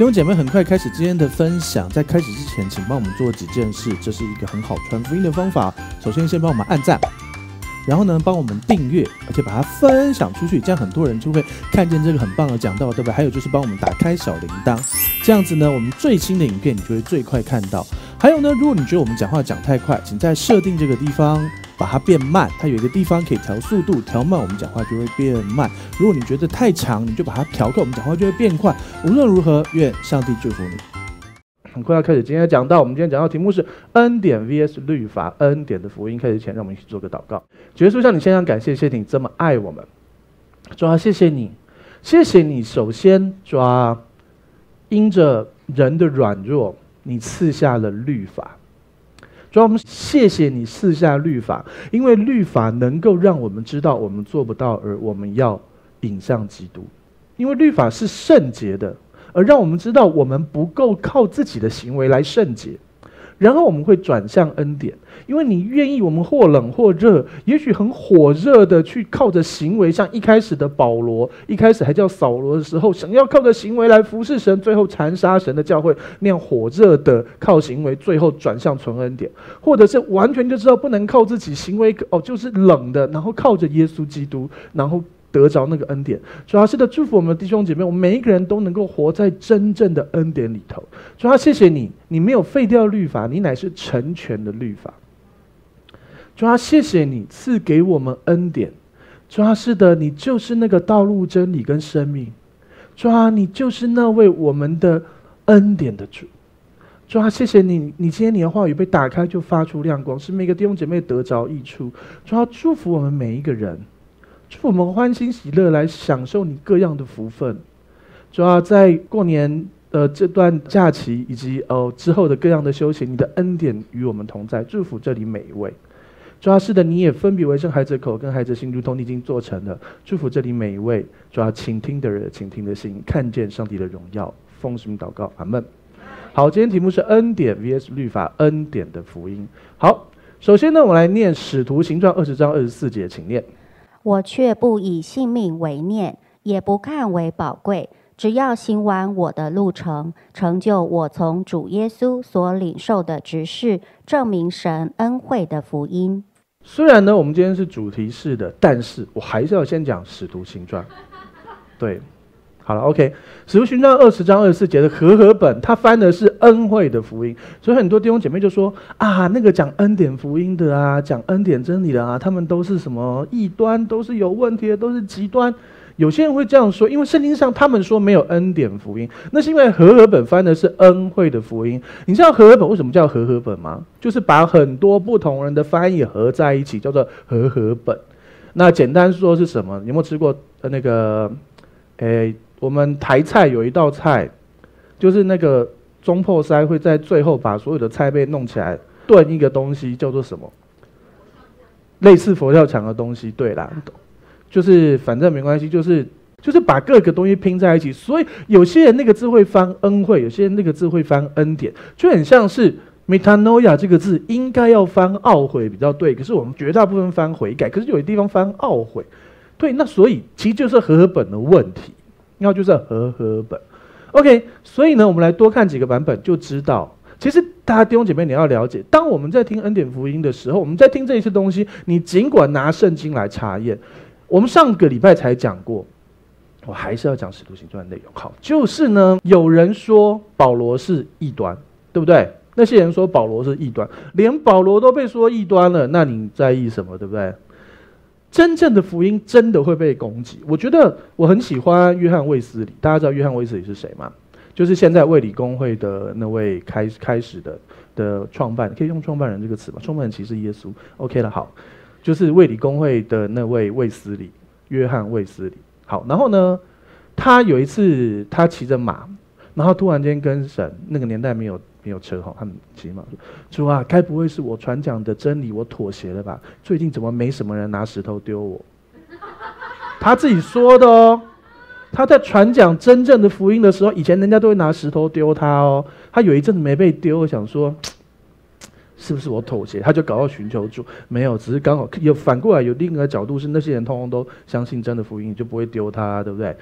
弟兄姐妹，很快开始今天的分享。在开始之前，请帮我们做几件事，这是一个很好传福音的方法。首先，先帮我们按赞，然后呢，帮我们订阅，而且把它分享出去，这样很多人就会看见这个很棒的讲道，对不对？还有就是帮我们打开小铃铛，这样子呢，我们最新的影片你就会最快看到。还有呢，如果你觉得我们讲话讲太快，请在设定这个地方把它变慢，它有一个地方可以调速度，调慢我们讲话就会变慢。如果你觉得太长，你就把它调快，我们讲话就会变快。无论如何，愿上帝祝福你。很快要开始今天的讲道，我们今天讲到题目是恩典 vs 律法，恩典的福音。开始前，让我们一起做个祷告。主耶稣，向你献上感谢，谢谢你这么爱我们。主啊，谢谢你，谢谢你。首先，主啊，因着人的软弱，你赐下了律法。主啊，我们谢谢你赐下律法，因为律法能够让我们知道我们做不到，而我们要引向基督。因为律法是圣洁的，而让我们知道我们不够靠自己的行为来圣洁。然后我们会转向恩典，因为你愿意我们或冷或热，也许很火热的去靠着行为，像一开始的保罗，一开始还叫扫罗的时候，想要靠着行为来服侍神，最后残杀神的教会，那样火热的靠行为，最后转向纯恩典。或者是完全就知道不能靠自己行为，就是冷的，然后靠着耶稣基督，然后得着那个恩典。主啊，是的，祝福我们的弟兄姐妹，我们每一个人都能够活在真正的恩典里头。主啊，谢谢你，你没有废掉律法，你乃是成全的律法。主啊，谢谢你赐给我们恩典。主啊，是的，你就是那个道路、真理跟生命。主啊，你就是那位我们的恩典的主。主啊，谢谢你，你今天你的话语被打开就发出亮光，使每个弟兄姐妹得着益处。主啊，祝福我们每一个人，祝福我们欢欣喜乐来享受你各样的福分。主啊，在过年这段假期以及之后的各样的休息，你的恩典与我们同在，祝福这里每一位。主啊，是的，你也分别为圣孩子的口跟孩子的心，如同你已经做成了，祝福这里每一位。主啊，倾听的人，倾听的心，看见上帝的荣耀。奉主名祷告，阿们。好，今天题目是恩典 vs 律法，恩典的福音。好，首先呢，我来念使徒行传20章24节，请念。 我却不以性命为念，也不看为宝贵，只要行完我的路程，成就我从主耶稣所领受的职事，证明神恩惠的福音。 虽然呢，我们今天是主题式的，但是我还是要先讲使徒行传。对，好了 ，OK， 使徒行传20章24节的和合本，它翻的是恩惠的福音，所以很多弟兄姐妹就说啊，那个讲恩典福音的啊，讲恩典真理的啊，他们都是什么异端，都是有问题的，都是极端。有些人会这样说，因为圣经上他们说没有恩典福音，那是因为和合本翻的是恩惠的福音。你知道和合本为什么叫和合本吗？就是把很多不同人的翻译合在一起，叫做和合本。那简单说是什么？你有没有吃过那个？我们台菜有一道菜，就是那个中破塞会在最后把所有的菜被弄起来炖一个东西，叫做什么？类似佛跳墙的东西。对啦，就是反正没关系，就是把各个东西拼在一起。所以有些人那个字会翻恩惠，有些人那个字会翻恩典，就很像是 metanoia 这个字应该要翻懊悔比较对，可是我们绝大部分翻悔改，可是有的地方翻懊悔。对，那所以其实就是和合本的问题，要就是和合本。OK， 所以呢，我们来多看几个版本就知道。其实大家弟兄姐妹，你要了解，当我们在听恩典福音的时候，我们在听这一些东西，你尽管拿圣经来查验。我们上个礼拜才讲过，我还是要讲使徒行传的内容。好，就是呢，有人说保罗是异端，对不对？那些人说保罗是异端，连保罗都被说异端了，那你在意什么，对不对？真正的福音真的会被攻击。我觉得我很喜欢约翰卫斯理，大家知道约翰卫斯理是谁吗？就是现在卫理公会的那位开始的创办，可以用创办人这个词吗？创办人其实是耶稣。OK 了，好，就是卫理公会的那位卫斯理，约翰卫斯理。好，然后呢，他有一次他骑着马，然后突然间跟神，那个年代没有车哈，他们骑马说：“主啊，该不会是我传讲的真理我妥协了吧？最近怎么没什么人拿石头丢我？”他自己说的哦。他在传讲真正的福音的时候，以前人家都会拿石头丢他哦。他有一阵子没被丢，想说是不是我妥协？他就搞到寻求主，没有，只是刚好有反过来有另一个角度是那些人通通都相信真的福音，你就不会丢他，对不对？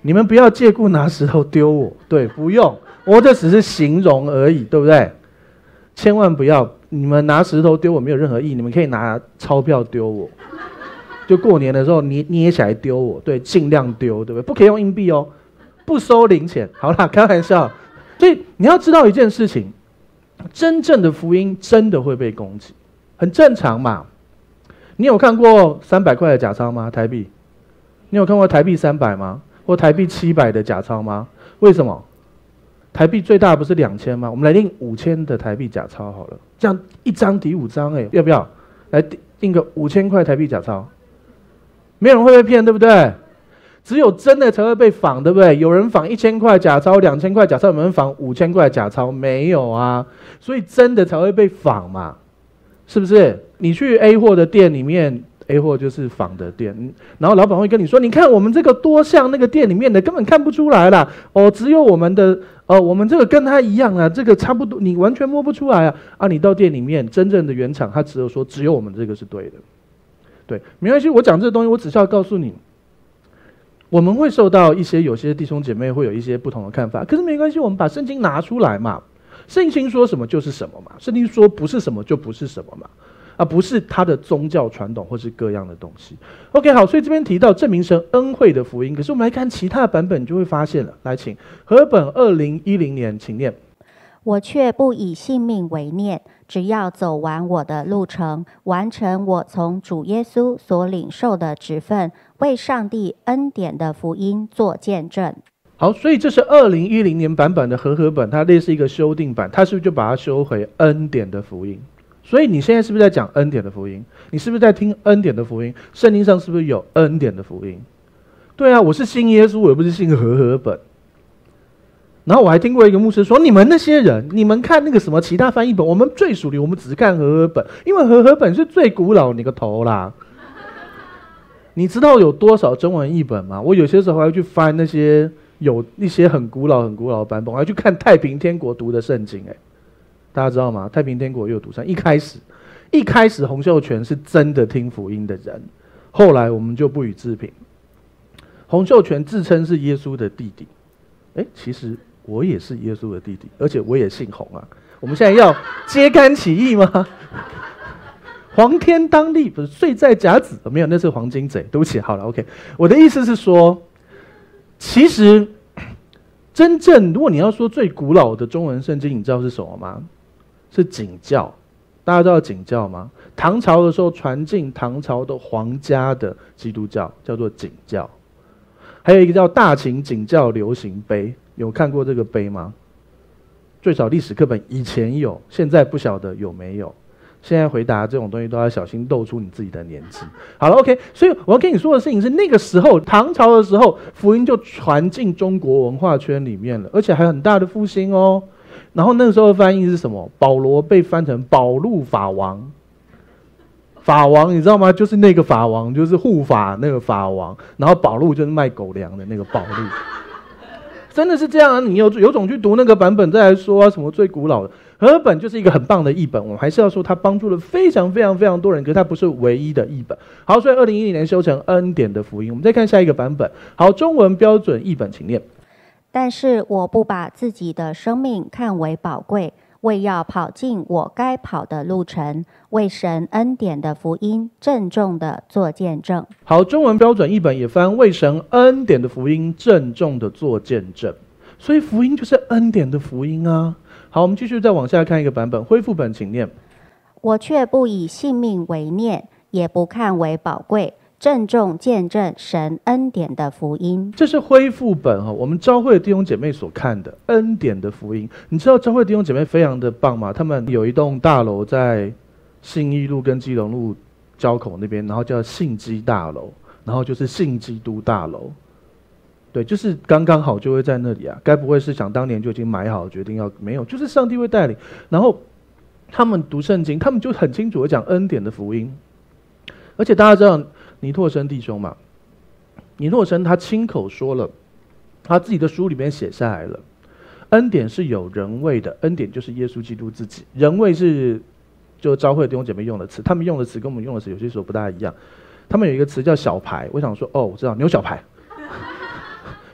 你们不要借故拿石头丢我，对，不用，我这只是形容而已，对不对？千万不要，你们拿石头丢我没有任何意义，你们可以拿钞票丢我，就过年的时候捏起来丢我，对，尽量丢，对不对？不可以用硬币哦，不收零钱。好啦，开玩笑。所以你要知道一件事情，真正的福音真的会被攻击，很正常嘛。你有看过300块的假钞吗？台币？你有看过台币300吗？或台币700的假钞吗？为什么？台币最大不是2000吗？我们来印5000的台币假钞好了，这样一张抵5张，要不要？来印个5000块台币假钞，没有人会被骗，对不对？只有真的才会被仿，对不对？有人仿1000块假钞、2000块假钞，有没有人仿5000块假钞？没有啊，所以真的才会被仿嘛，是不是？你去 A 货的店里面。A 货就是仿的店，然后老板会跟你说：“你看我们这个多像那个店里面的，根本看不出来啦。哦，只有我们的，我们这个跟它一样啊，这个差不多，你完全摸不出来啊。啊，你到店里面真正的原厂，它只有说只有我们这个是对的，对，没关系。我讲这个东西，我只是要告诉你，我们会受到有些弟兄姐妹会有一些不同的看法，可是没关系，我们把圣经拿出来嘛，圣经说什么就是什么嘛，圣经说不是什么就不是什么嘛。”而不是他的宗教传统或是各样的东西。OK， 好，所以这边提到证明神恩惠的福音，可是我们来看其他的版本，就会发现了。来，请和本2010年，请念。 我却不以性命为念，只要走完我的路程，完成我从主耶稣所领受的职分，为上帝恩典的福音做见证。 好，所以这是2010年版本的和本，它类似一个修订版，它是不是就把它修回恩典的福音？所以你现在是不是在讲恩典的福音？你是不是在听恩典的福音？圣经上是不是有恩典的福音？对啊，我是信耶稣，我又不是信和本。然后我还听过一个牧师说：“你们那些人，你们看那个什么其他翻译本，我们最属灵，我们只看和本，因为和本是最古老，你个头啦！”你知道有多少中文译本吗？我有些时候还会去翻那些有一些很古老的版本，我还去看太平天国读的圣经，大家知道吗？太平天国也有读圣。一开始洪秀全是真的听福音的人，后来我们就不予置评。洪秀全自称是耶稣的弟弟，其实我也是耶稣的弟弟，而且我也姓洪啊。我们现在要揭竿起义吗？黄天当立不是睡在甲子，没有，那是黄金贼。对不起，好了 ，OK。我的意思是说，其实真正如果你要说最古老的中文圣经，你知道是什么吗？是景教。大家知道景教吗？唐朝的时候传进唐朝的皇家的基督教，叫做景教。还有一个叫大秦景教流行碑，有看过这个碑吗？最少历史课本以前有，现在不晓得有没有。现在回答这种东西都要小心露出你自己的年纪。好了 ，OK， 所以我要跟你说的事情是，那个时候唐朝的时候，福音就传进中国文化圈里面了，而且还很大的复兴哦。然后那个时候的翻译是什么？保罗被翻成保禄法王。法王你知道吗？就是那个法王，就是护法那个法王。然后保禄就是卖狗粮的那个保禄。真的是这样啊！你有种去读那个版本再来说什么最古老的和本就是一个很棒的译本，我们还是要说它帮助了非常非常非常多人，可是它不是唯一的译本。好，所以2010年修成恩典的福音。我们再看下一个版本。好，中文标准译本，请念。 但是我不把自己的生命看为宝贵，为要跑进我该跑的路程，为神恩典的福音郑重的做见证。 好，中文标准译本也翻为神恩典的福音郑重的做见证。所以福音就是恩典的福音啊。好，我们继续再往下看一个版本，恢复本，请念。 我却不以性命为念，也不看为宝贵，郑重见证神恩典的福音。这是恢复本，我们教会的弟兄姐妹所看的恩典的福音。你知道教会弟兄姐妹非常的棒吗？他们有一栋大楼在信义路跟基隆路交口那边，然后叫信基大楼，然后就是信基督大楼。对，就是刚刚好就会在那里啊，该不会是想当年就已经买好决定要？没有，就是上帝会带领。然后他们读圣经，他们就很清楚的讲恩典的福音。而且大家知道尼拓生弟兄嘛？尼拓生他亲口说了，他自己的书里面写下来了，恩典是有人位的，恩典就是耶稣基督自己，人位是就教会弟兄姐妹用的词，他们用的词跟我们用的词有些时候不大一样。他们有一个词叫小牌，我想说哦，我知道牛小排。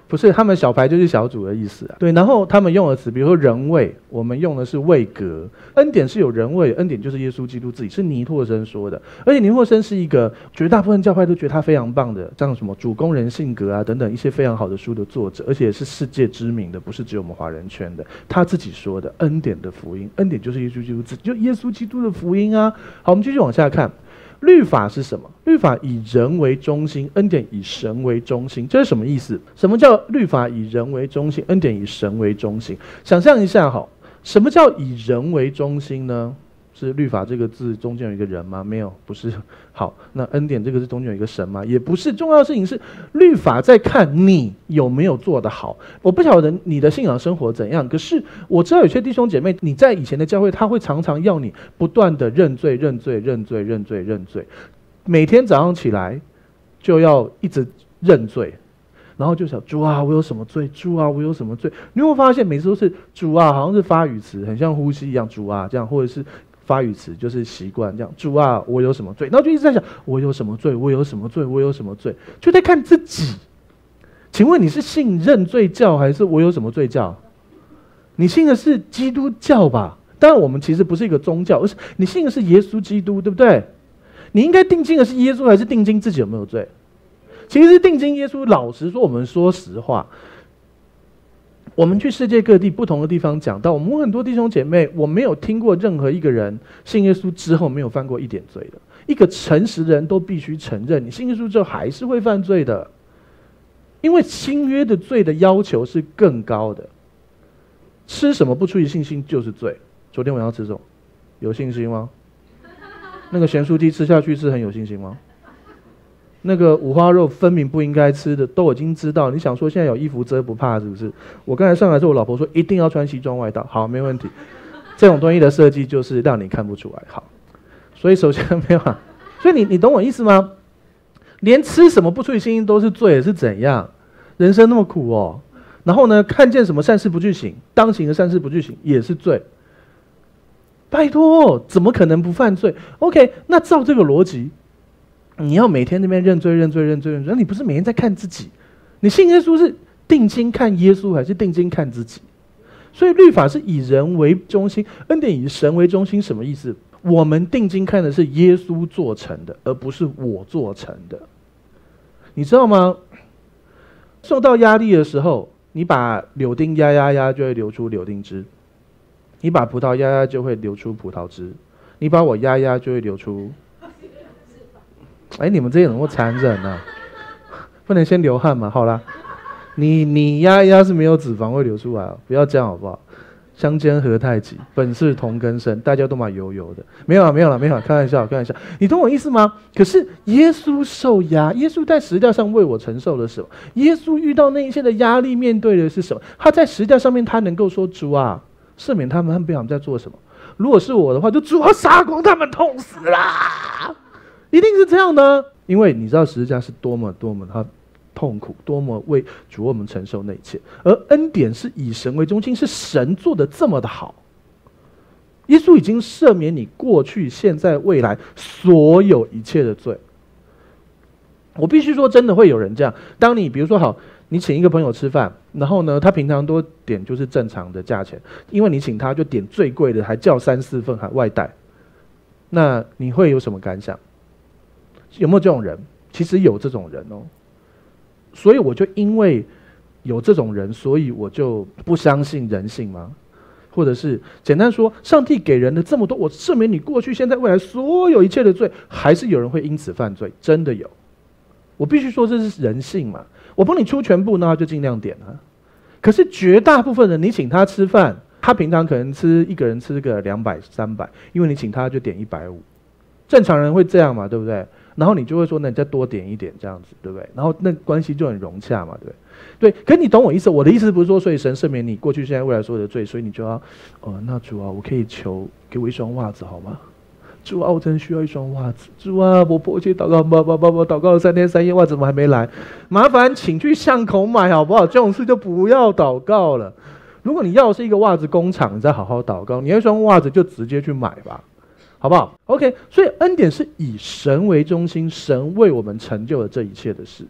不是，他们小牌就是小组的意思啊。对，然后他们用的词，比如说人位，我们用的是位格。恩典是有人位，恩典就是耶稣基督自己，是尼拓生说的。而且尼拓生是一个绝大部分教派都觉得他非常棒的，像什么主攻人性格啊等等一些非常好的书的作者，而且是世界知名的，不是只有我们华人圈的。他自己说的，恩典的福音，恩典就是耶稣基督自己，就耶稣基督的福音啊。好，我们继续往下看。律法是什么？律法以人为中心，恩典以神为中心，这是什么意思？什么叫律法以人为中心，恩典以神为中心？想象一下，什么叫以人为中心呢？是律法这个字中间有一个人吗？没有，不是。好，那恩典这个字中间有一个神吗？也不是。重要的事情是，律法在看你有没有做得好。我不晓得你的信仰生活怎样，可是我知道有些弟兄姐妹，你在以前的教会，他会常常要你不断的认罪、认罪、认罪、认罪、认罪，每天早上起来就要一直认罪。然后就想主啊，我有什么罪？主啊，我有什么罪？你会发现每次都是主啊，好像是发语词，很像呼吸一样，主啊这样，或者是发语词就是习惯这样，主啊，我有什么罪？然后就一直在想，我有什么罪？我有什么罪？我有什么罪？就在看自己。请问你是信认罪教还是我有什么罪教？你信的是基督教吧？当然，我们其实不是一个宗教，而是你信的是耶稣基督，对不对？你应该定睛的是耶稣，还是定睛自己有没有罪？其实定睛耶稣，老实说，我们说实话，我们去世界各地不同的地方讲到，我们很多弟兄姐妹，我没有听过任何一个人信耶稣之后没有犯过一点罪的。一个诚实的人都必须承认，你信耶稣之后还是会犯罪的，因为新约的罪的要求是更高的。吃什么不出于信心就是罪。昨天晚上吃什么？有信心吗？那个咸酥鸡吃下去是很有信心吗？那个五花肉分明不应该吃的，都已经知道。你想说现在有衣服遮不怕是不是？我刚才上来的时候，我老婆说一定要穿西装外套。好，没问题。这种东西的设计就是让你看不出来。好，所以首先没有啊。所以你懂我意思吗？连吃什么不出于信心都是罪，是怎样？人生那么苦哦。然后呢，看见什么善事不去行，当行的善事不去行也是罪。拜托，怎么可能不犯罪 ？OK， 那照这个逻辑。你要每天那边认罪认罪认罪认罪，那你不是每天在看自己？你信耶稣是定睛看耶稣，还是定睛看自己？所以律法是以人为中心，恩典以神为中心，什么意思？我们定睛看的是耶稣做成的，而不是我做成的。你知道吗？受到压力的时候，你把柳丁压就会流出柳丁汁；你把葡萄压就会流出葡萄汁；你把我压就会流出。哎，你们这些人会残忍啊！不能先流汗嘛？好啦，你压是没有脂肪会流出来哦，不要这样好不好？相煎何太急，本是同根生，大家都嘛油油的。没有啦，开玩笑。你懂我意思吗？可是耶稣受压，耶稣在十字架上为我承受了什么？耶稣遇到那一切的压力，面对的是什么？他在十字架上面，他能够说主啊，赦免他们不晓得在做什么。如果是我的话，就主啊，杀光他们，痛死啦！一定是这样的，因为你知道十字架是多么他痛苦，多么为主我们承受那一切。而恩典是以神为中心，是神做的这么的好。耶稣已经赦免你过去、现在、未来所有一切的罪。我必须说，真的会有人这样。当你比如说好，你请一个朋友吃饭，然后呢，他平常都点就是正常的价钱，因为你请他就点最贵的，还叫3、4份还外带，那你会有什么感想？有没有这种人？其实有这种人哦，所以我就因为有这种人，所以我就不相信人性吗？或者是简单说，上帝给人的这么多，我赦免你过去、现在、未来所有一切的罪，还是有人会因此犯罪，真的有。我必须说这是人性嘛，我帮你出全部，那就尽量点啊。可是绝大部分人，你请他吃饭，他平常可能一个人吃个200、300，因为你请他就点150，正常人会这样嘛，对不对？然后你就会说，那你再多点一点这样子，对不对？然后那关系就很融洽嘛，对不对？对，可是你懂我意思？我的意思不是说，所以神赦免你过去、现在、未来所有的罪，所以你就要，那主啊，我可以求给我一双袜子好吗？主啊，我真需要一双袜子。主啊，我迫切祷告，祷告了3天3夜，袜子怎么还没来？麻烦请去巷口买好不好？这种事就不要祷告了。如果你要的是一个袜子工厂，你再好好祷告。你要一双袜子就直接去买吧。好不好 ？OK， 所以恩典是以神为中心，神为我们成就了这一切的事。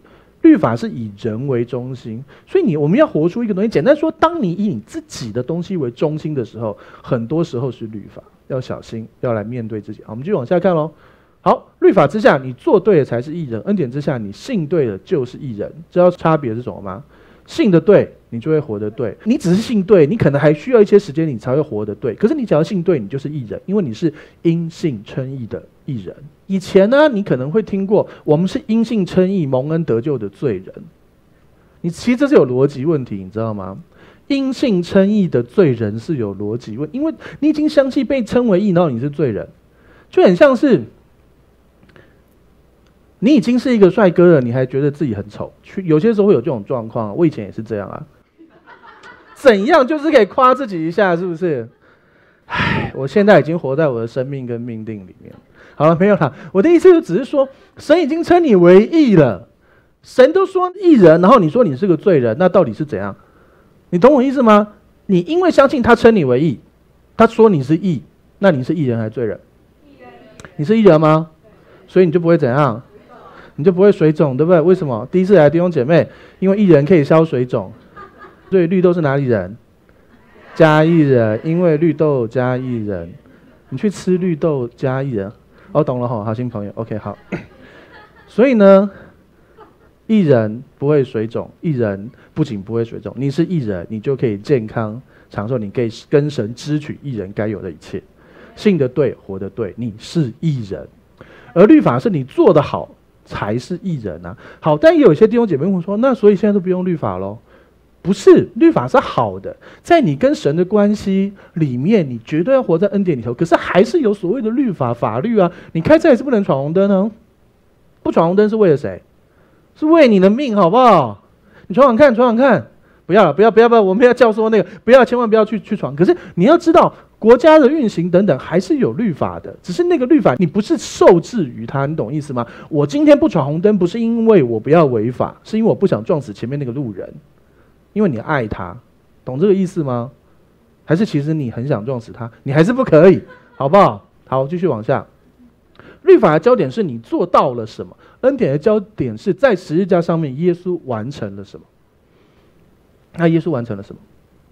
律法是以人为中心，所以我们要活出一个东西。简单说，当你以你自己的东西为中心的时候，很多时候是律法，要小心，要来面对自己。好，我们继续往下看咯。好，律法之下你做对了才是义人，恩典之下你信对了就是义人。知道差别是什么吗？信得对，你就会活得对。你只是信对，你可能还需要一些时间，你才会活得对。可是你只要信对，你就是义人，因为你是因信称义的义人。以前呢，你可能会听过，我们是因信称义、蒙恩得救的罪人。其实这是有逻辑问题，你知道吗？因信称义的罪人是有逻辑问题，因为你已经相信被称为义，然后你是罪人，就很像是你已经是一个帅哥了，你还觉得自己很丑，有些时候会有这种状况。我以前也是这样啊。怎样就是可以夸自己一下，是不是？唉，我现在已经活在我的生命跟命定里面。好了，没有啦。我的意思就只是说，神已经称你为义了，神都说义人，然后你说你是个罪人，那到底是怎样？你懂我意思吗？你因为相信他称你为义，他说你是义，那你是义人还是罪人？你是义人吗？所以你就不会怎样？你就不会水肿，对不对？为什么？第一次来的弟兄姐妹，因为义人可以消水肿。所以绿豆是哪里人？嘉义人，因为绿豆嘉义人。你去吃绿豆嘉义人。哦，懂了吼，好新朋友。OK， 好。所以呢，义人不会水肿，义人不仅不会水肿，你是义人，你就可以健康长寿，你可以跟神支取义人该有的一切，信得对，活得对，你是义人。而律法是你做得好才是义人啊。好，但也有一些弟兄姐妹会说，那所以现在都不用律法咯？不是，律法是好的，在你跟神的关系里面，你绝对要活在恩典里头。可是还是有所谓的律法、法律啊。你开车也是不能闯红灯呢，不闯红灯是为了谁？是为你的命，好不好？你闯闯看，闯闯看。不要了，不要，我们要教唆那个，不要，千万不要去闯。可是你要知道，国家的运行等等还是有律法的，只是那个律法你不是受制于它，你懂意思吗？我今天不闯红灯，不是因为我不要违法，是因为我不想撞死前面那个路人。因为你爱他，懂这个意思吗？还是其实你很想撞死他，你还是不可以，好不好？好，继续往下。律法的焦点是你做到了什么，恩典的焦点是在十字架上面耶稣完成了什么。那耶稣完成了什么？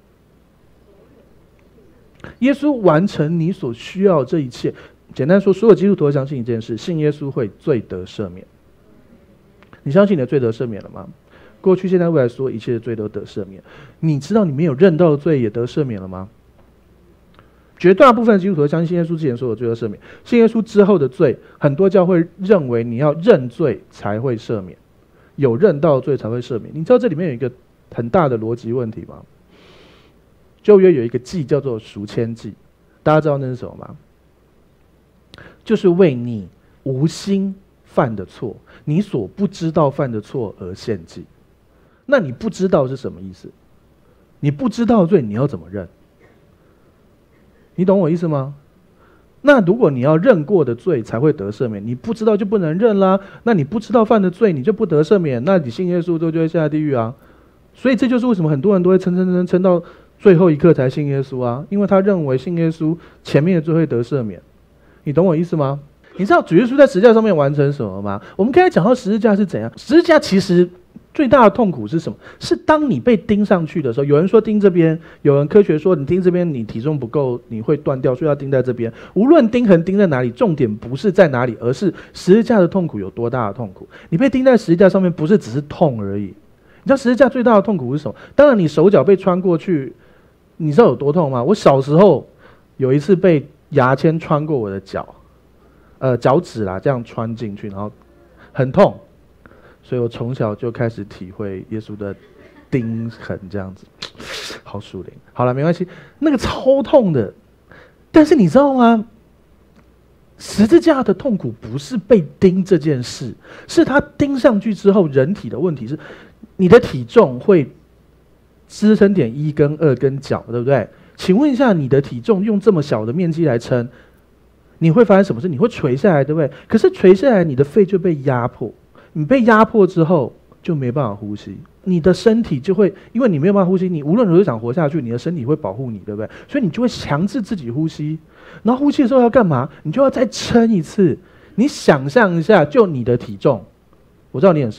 耶稣完成你所需要这一切。简单说，所有基督徒都相信一件事，信耶稣会罪得赦免。你相信你的罪得赦免了吗？过去、现在、未来，所有一切的罪都得赦免。你知道你没有认到的罪也得赦免了吗？绝大部分基督徒相信耶稣之前所有罪都赦免，信耶稣之后的罪，很多教会认为你要认罪才会赦免，有认到的罪才会赦免。你知道这里面有一个很大的逻辑问题吗？旧约有一个祭叫做赎愆祭，大家知道那是什么吗？就是为你无心犯的错，你所不知道犯的错而献祭。那你不知道是什么意思？你不知道罪，你要怎么认？你懂我意思吗？那如果你要认过的罪才会得赦免，你不知道就不能认啦。那你不知道犯的罪，你就不得赦免，那你信耶稣就会下地狱啊。所以这就是为什么很多人都会撑到最后一刻才信耶稣啊，因为他认为信耶稣前面的罪会得赦免。你懂我意思吗？你知道主耶稣在十字架上面完成什么吗？我们刚才讲到十字架是怎样，十字架其实最大的痛苦是什么？是当你被钉上去的时候，有人说钉这边，有人科学说你钉这边你体重不够，你会断掉，所以要钉在这边。无论钉痕钉在哪里，重点不是在哪里，而是十字架的痛苦有多大的痛苦。你被钉在十字架上面，不是只是痛而已。你知道十字架最大的痛苦是什么？当然你手脚被穿过去，你知道有多痛吗？我小时候有一次被牙签穿过我的脚，脚趾啦，这样穿进去，然后很痛。所以我从小就开始体会耶稣的钉痕，这样子，好属灵。好了，没关系，那个超痛的。但是你知道吗？十字架的痛苦不是被钉这件事，是他钉上去之后，人体的问题是，你的体重会支撑点1跟2跟脚，对不对？请问一下，你的体重用这么小的面积来撑，你会发生什么事？你会垂下来，对不对？可是垂下来，你的肺就被压迫。你被压迫之后就没办法呼吸，你的身体就会，因为你没有办法呼吸，你无论如何想活下去，你的身体会保护你，对不对？所以你就会强制自己呼吸，然后呼气的时候要干嘛？你就要再撑一次。你想象一下，就你的体重，我知道你很瘦哈，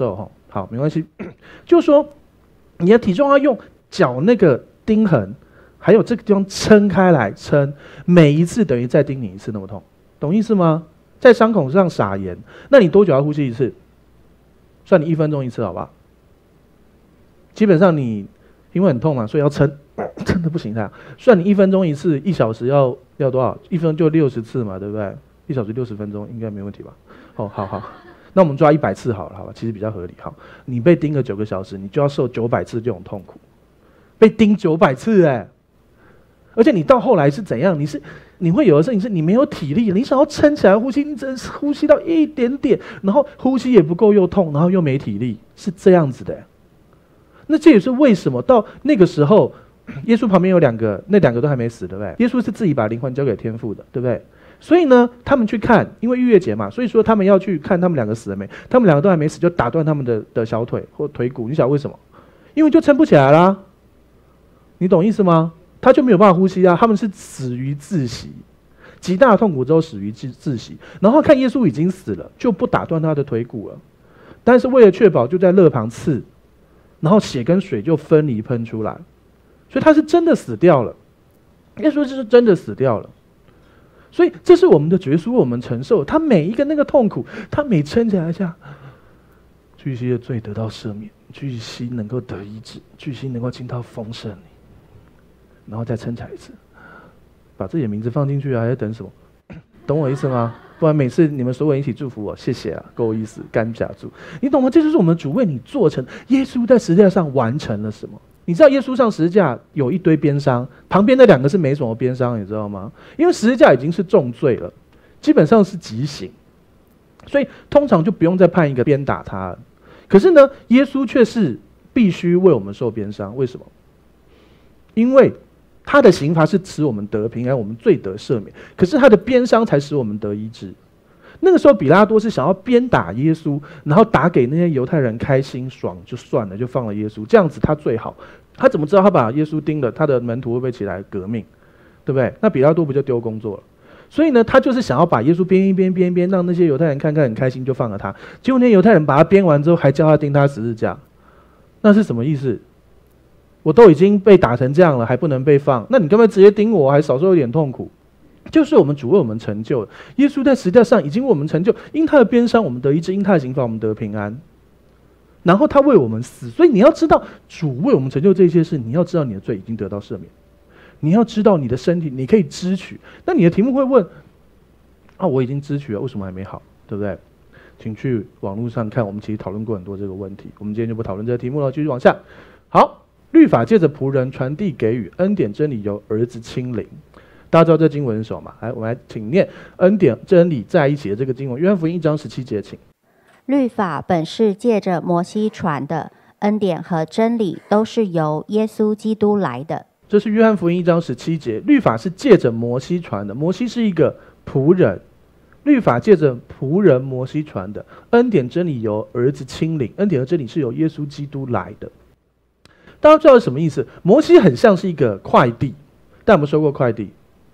好，没关系。就是说，你的体重要用脚那个钉痕，还有这个地方撑开来撑，每一次等于再钉你一次那么痛，懂意思吗？在伤口上撒盐，那你多久要呼吸一次？算你1分钟一次，好不好？基本上你因为很痛嘛，所以要撑，真的不行的。算你1分钟一次，1小时要多少？1分钟就60次嘛，对不对？1小时60分钟，应该没问题吧？哦，好，那我们抓100次好了，好吧？其实比较合理。好，你被钉了9个小时，你就要受900次这种痛苦，被钉900次而且你到后来是怎样？你会有的时候你是你没有体力，你想要撑起来呼吸，你只能呼吸到一点点，然后呼吸也不够，又痛，然后又没体力，是这样子的。那这也是为什么到那个时候，耶稣旁边有2个，那2个都还没死，对不对？耶稣是自己把灵魂交给天父的，对不对？所以呢，他们去看，因为逾越节嘛，所以说他们要去看他们2个死了没。他们2个都还没死，就打断他们的小腿或腿骨。你晓得为什么？因为就撑不起来啦。你懂意思吗？他就没有办法呼吸啊。他们是死于窒息，极大的痛苦之后死于窒息。然后看耶稣已经死了，就不打断他的腿骨了。但是为了确保，就在肋旁刺，然后血跟水就分离喷出来，所以他是真的死掉了。耶稣就是真的死掉了。所以这是我们的耶稣，我们承受他每一个那个痛苦，他每撑起来一下，巨蜥的罪得到赦免，巨蜥能够得医治，巨蜥能够进到丰盛里，然后再撑起来一次，把自己的名字放进去啊，还在等什么？懂我意思吗？不然每次你们所有人一起祝福我，谢谢啊，够意思，感谢主，你懂吗？这就是我们主为你做成。耶稣在十字架上完成了什么？你知道耶稣上十字架有一堆鞭伤，旁边那2个是没什么鞭伤，你知道吗？因为十字架已经是重罪了，基本上是极刑，所以通常就不用再判一个鞭打他了。可是呢，耶稣却是必须为我们受鞭伤，为什么？因为他的刑罚是使我们得平安，我们罪得赦免，可是他的鞭伤才使我们得医治。那个时候比拉多是想要鞭打耶稣，然后打给那些犹太人开心爽就算了，就放了耶稣，这样子他最好。他怎么知道他把耶稣钉了，他的门徒会不会起来革命，对不对？那比拉多不就丢工作了？所以呢，他就是想要把耶稣鞭一鞭，让那些犹太人看看很开心，就放了他。结果那些犹太人把他鞭完之后，还叫他钉他十字架，那是什么意思？我都已经被打成这样了，还不能被放？那你干嘛直接钉我，还少受一点痛苦？就是我们主为我们成就的，耶稣在十字架上已经为我们成就，因他的鞭伤我们得医治，因他的刑罚我们得平安。然后他为我们死，所以你要知道主为我们成就这些事，你要知道你的罪已经得到赦免，你要知道你的身体你可以支取。那你的题目会问啊，我已经支取了，为什么还没好？对不对？请去网络上看，我们其实讨论过很多这个问题，我们今天就不讨论这个题目了，继续往下。好，律法借着仆人传递给予，恩典真理由儿子亲临。大家知道这经文是什么吗？来，我们来请念恩典真理在一起的这个经文，约翰福音1章17节，请。 律法本是借着摩西传的，恩典和真理都是由耶稣基督来的。 这是约翰福音1章17节，律法是借着摩西传的，摩西是一个仆人，律法借着仆人摩西传的，恩典真理由儿子亲临，恩典和真理是由耶稣基督来的。大家知道是什么意思？摩西很像是一个快递，但我们收过快递，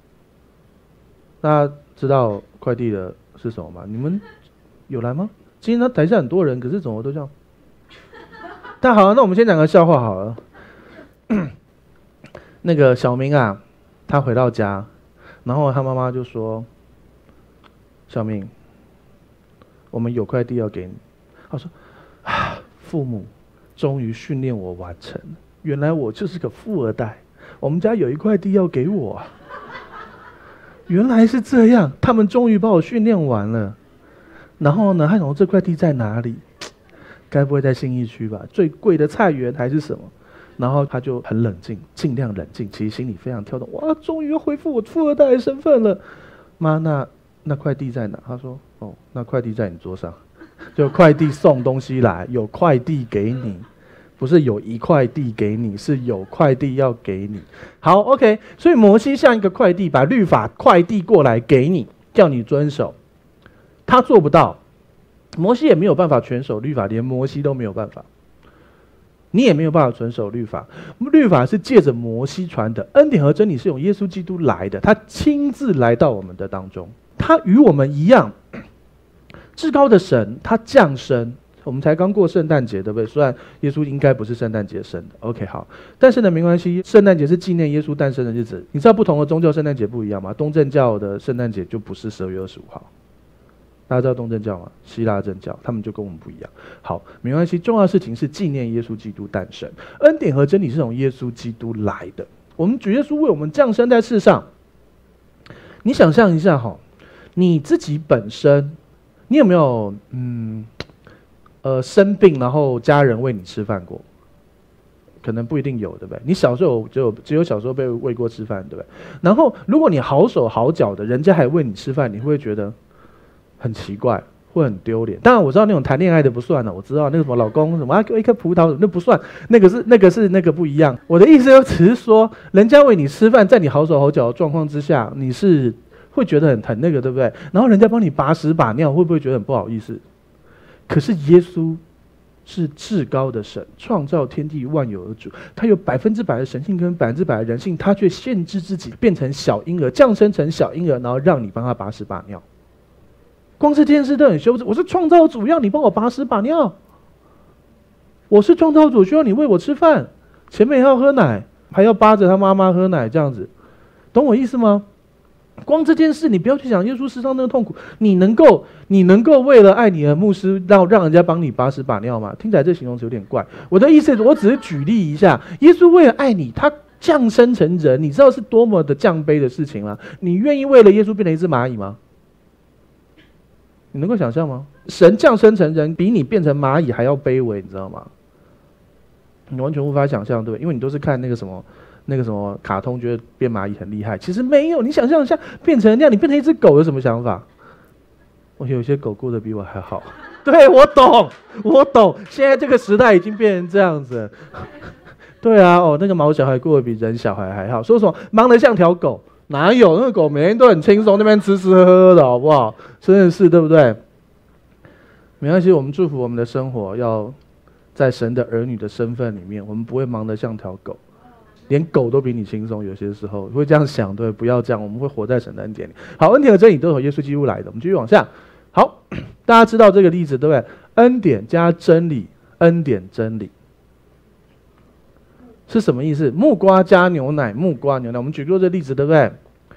大家知道快递的是什么吗？你们有来吗？今天台下很多人，可是怎么都这样？但好，那我们先讲个笑话好了。那个小明啊，他回到家，然后他妈妈就说：“小明，我们有块地要给你。”他说：“啊，父母终于训练我完成了，原来我就是个富二代，我们家有一块地要给我啊。”原来是这样，他们终于把我训练完了。然后呢，他想说这块地在哪里？该不会在信义区吧？最贵的菜园还是什么？然后他就很冷静，尽量冷静，其实心里非常跳动。哇，终于要恢复我富二代的身份了。妈，那块地在哪？他说：“哦，那块地在你桌上，就快递送东西来，有快递给你。”不是有一块地给你，是有快递要给你。好 ，OK， 所以摩西像一个快递，把律法快递过来给你，叫你遵守。他做不到，摩西也没有办法全守律法，连摩西都没有办法。你也没有办法全守律法，律法是借着摩西传的，恩典和真理是用耶稣基督来的，他亲自来到我们的当中，他与我们一样，至高的神他降生。 我们才刚过圣诞节，对不对？虽然耶稣应该不是圣诞节生的 ，OK 好，但是呢没关系，圣诞节是纪念耶稣诞生的日子。你知道不同的宗教圣诞节不一样吗？东正教的圣诞节就不是12月25号，大家知道东正教吗？希腊正教，他们就跟我们不一样。好，没关系，重要的事情是纪念耶稣基督诞生，恩典和真理是从耶稣基督来的。我们主耶稣为我们降生在世上，你想象一下哈，你自己本身，你有没有生病，然后家人喂你吃饭过？可能不一定有，对不对？你小时候只有小时候被喂过吃饭，对不对？然后如果你好手好脚的，人家还喂你吃饭，你会不会觉得很奇怪，会很丢脸？当然我知道那种谈恋爱的不算了，我知道那个什么老公什么给我一颗葡萄，那不算，那个不一样。我的意思就只是说，人家喂你吃饭，在你好手好脚的状况之下，你是会觉得很那个，对不对？然后人家帮你把屎把尿，会不会觉得很不好意思？可是耶稣是至高的神，创造天地万有的主，他有100%的神性跟100%的人性，他却限制自己变成小婴儿，降生成小婴儿，然后让你帮他把屎把尿。光是这件事都很羞耻。我是创造主，要你帮我把屎把尿；我是创造主，需要你喂我吃饭，前面还要喝奶，还要扒着他妈妈喝奶，这样子，懂我意思吗？光这件事，你不要去想耶稣世上那个痛苦，你能够为了爱你的牧师，让人家帮你把屎把尿吗？听起来这形容词有点怪。我的意思，我只是举例一下，耶稣为了爱你，他降生成人，你知道是多么的降卑的事情吗？你愿意为了耶稣变成一只蚂蚁吗？你能够想象吗？神降生成人，比你变成蚂蚁还要卑微，你知道吗？你完全无法想象，对不对？因为你都是看那个什么卡通，觉得变蚂蚁很厉害，其实没有。你想象一下，变成那样，你变成一只狗有什么想法？我有些狗过得比我还好。对，我懂。现在这个时代已经变成这样子。对啊，那个毛小孩过得比人小孩还好，说什么忙得像条狗？哪有？那个狗每天都很轻松，那边吃吃喝喝的，好不好？真的是，对不对？没关系，我们祝福我们的生活要在神的儿女的身份里面，我们不会忙得像条狗。连狗都比你轻松，有些时候会这样想，对，不要这样，我们会活在神的恩典里。好，恩典和真理都从耶稣基督来的。我们继续往下。好，大家知道这个例子，对不对？恩典加真理，恩典真理是什么意思？木瓜加牛奶，木瓜牛奶。我们举过这个例子，对不对？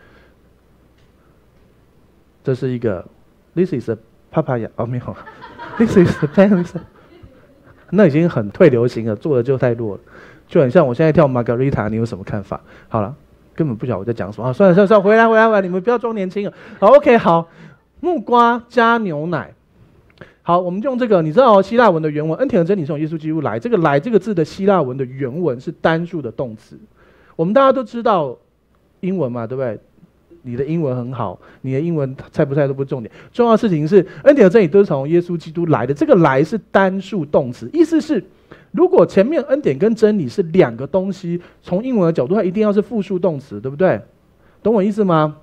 这是一个 ，This is a papaya， 没有 ，This is a banana， 那已经很退流行了，做的就太弱了。就很像我现在跳玛格丽塔，你有什么看法？好了，根本不晓得我在讲什么。算了，回来，你们不要装年轻了。好 ，OK， 好，木瓜加牛奶。好，我们用这个，你知道希腊文的原文，恩典和真理是从耶稣基督来。这个“来”这个字的希腊文的原文是单数的动词。我们大家都知道英文嘛，对不对？你的英文很好，你的英文菜不菜都不是重点，重要的事情是恩典和真理都是从耶稣基督来的。这个“来”是单数动词，意思是，如果前面恩典跟真理是两个东西，从英文的角度，它一定要是复数动词，对不对？懂我意思吗？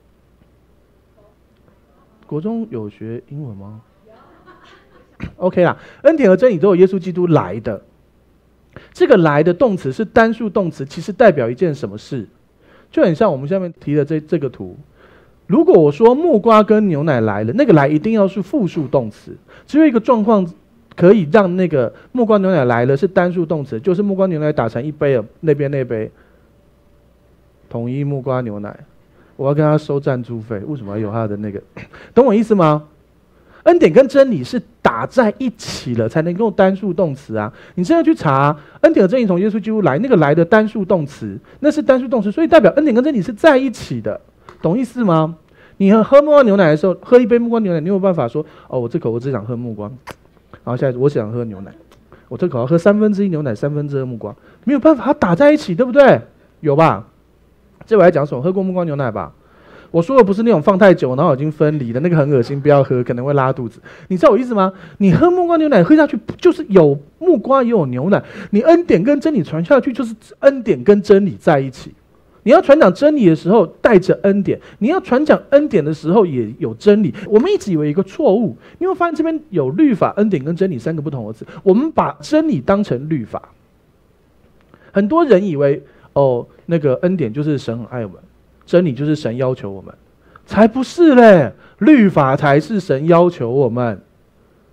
国中有学英文吗 ？OK 啦，恩典和真理都有耶稣基督来的。这个“来”的动词是单数动词，其实代表一件什么事？就很像我们下面提的这个图。如果我说木瓜跟牛奶来了，那个“来”一定要是复数动词，只有一个状况可以让那个木瓜牛奶来了是单数动词，就是木瓜牛奶打成一杯了，那边那杯统一木瓜牛奶，我要跟他收赞助费，为什么要有他的那个？懂我意思吗？恩典跟真理是打在一起了才能用单数动词啊！你现在去查恩典和真理从耶稣基督来，那个“来”的单数动词，那是单数动词，所以代表恩典跟真理是在一起的，懂意思吗？你喝木瓜牛奶的时候，喝一杯木瓜牛奶，你有办法说我这口我只想喝木瓜，然后下来我想喝牛奶，我这口要喝1/3牛奶2/3木瓜，没有办法，它打在一起，对不对？有吧？这我来讲什么？喝过木瓜牛奶吧？我说的不是那种放太久，然后已经分离的那个，很恶心，不要喝，可能会拉肚子。你知道我意思吗？你喝木瓜牛奶喝下去，就是有木瓜也有牛奶。你恩典跟真理传下去，就是恩典跟真理在一起。你要传讲真理的时候带着恩典，你要传讲恩典的时候也有真理。我们一直以为一个错误，你会发现这边有律法、恩典跟真理3个不同的字，我们把真理当成律法。很多人以为那个恩典就是神很爱我们，真理就是神要求我们，才不是嘞！律法才是神要求我们。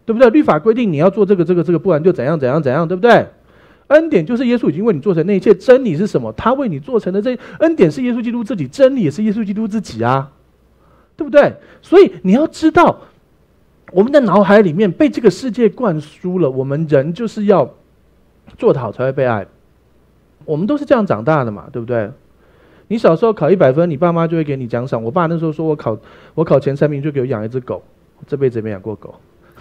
对不对？律法规定你要做这个，不然就怎样，对不对？恩典就是耶稣已经为你做成那一切。真理是什么？他为你做成的这恩典是耶稣基督自己，真理也是耶稣基督自己啊，对不对？所以你要知道，我们的脑海里面被这个世界灌输了，我们人就是要做得好才会被爱。我们都是这样长大的嘛，对不对？你小时候考100分，你爸妈就会给你奖赏。我爸那时候说我考前3名就给我养一只狗，我这辈子也没养过狗。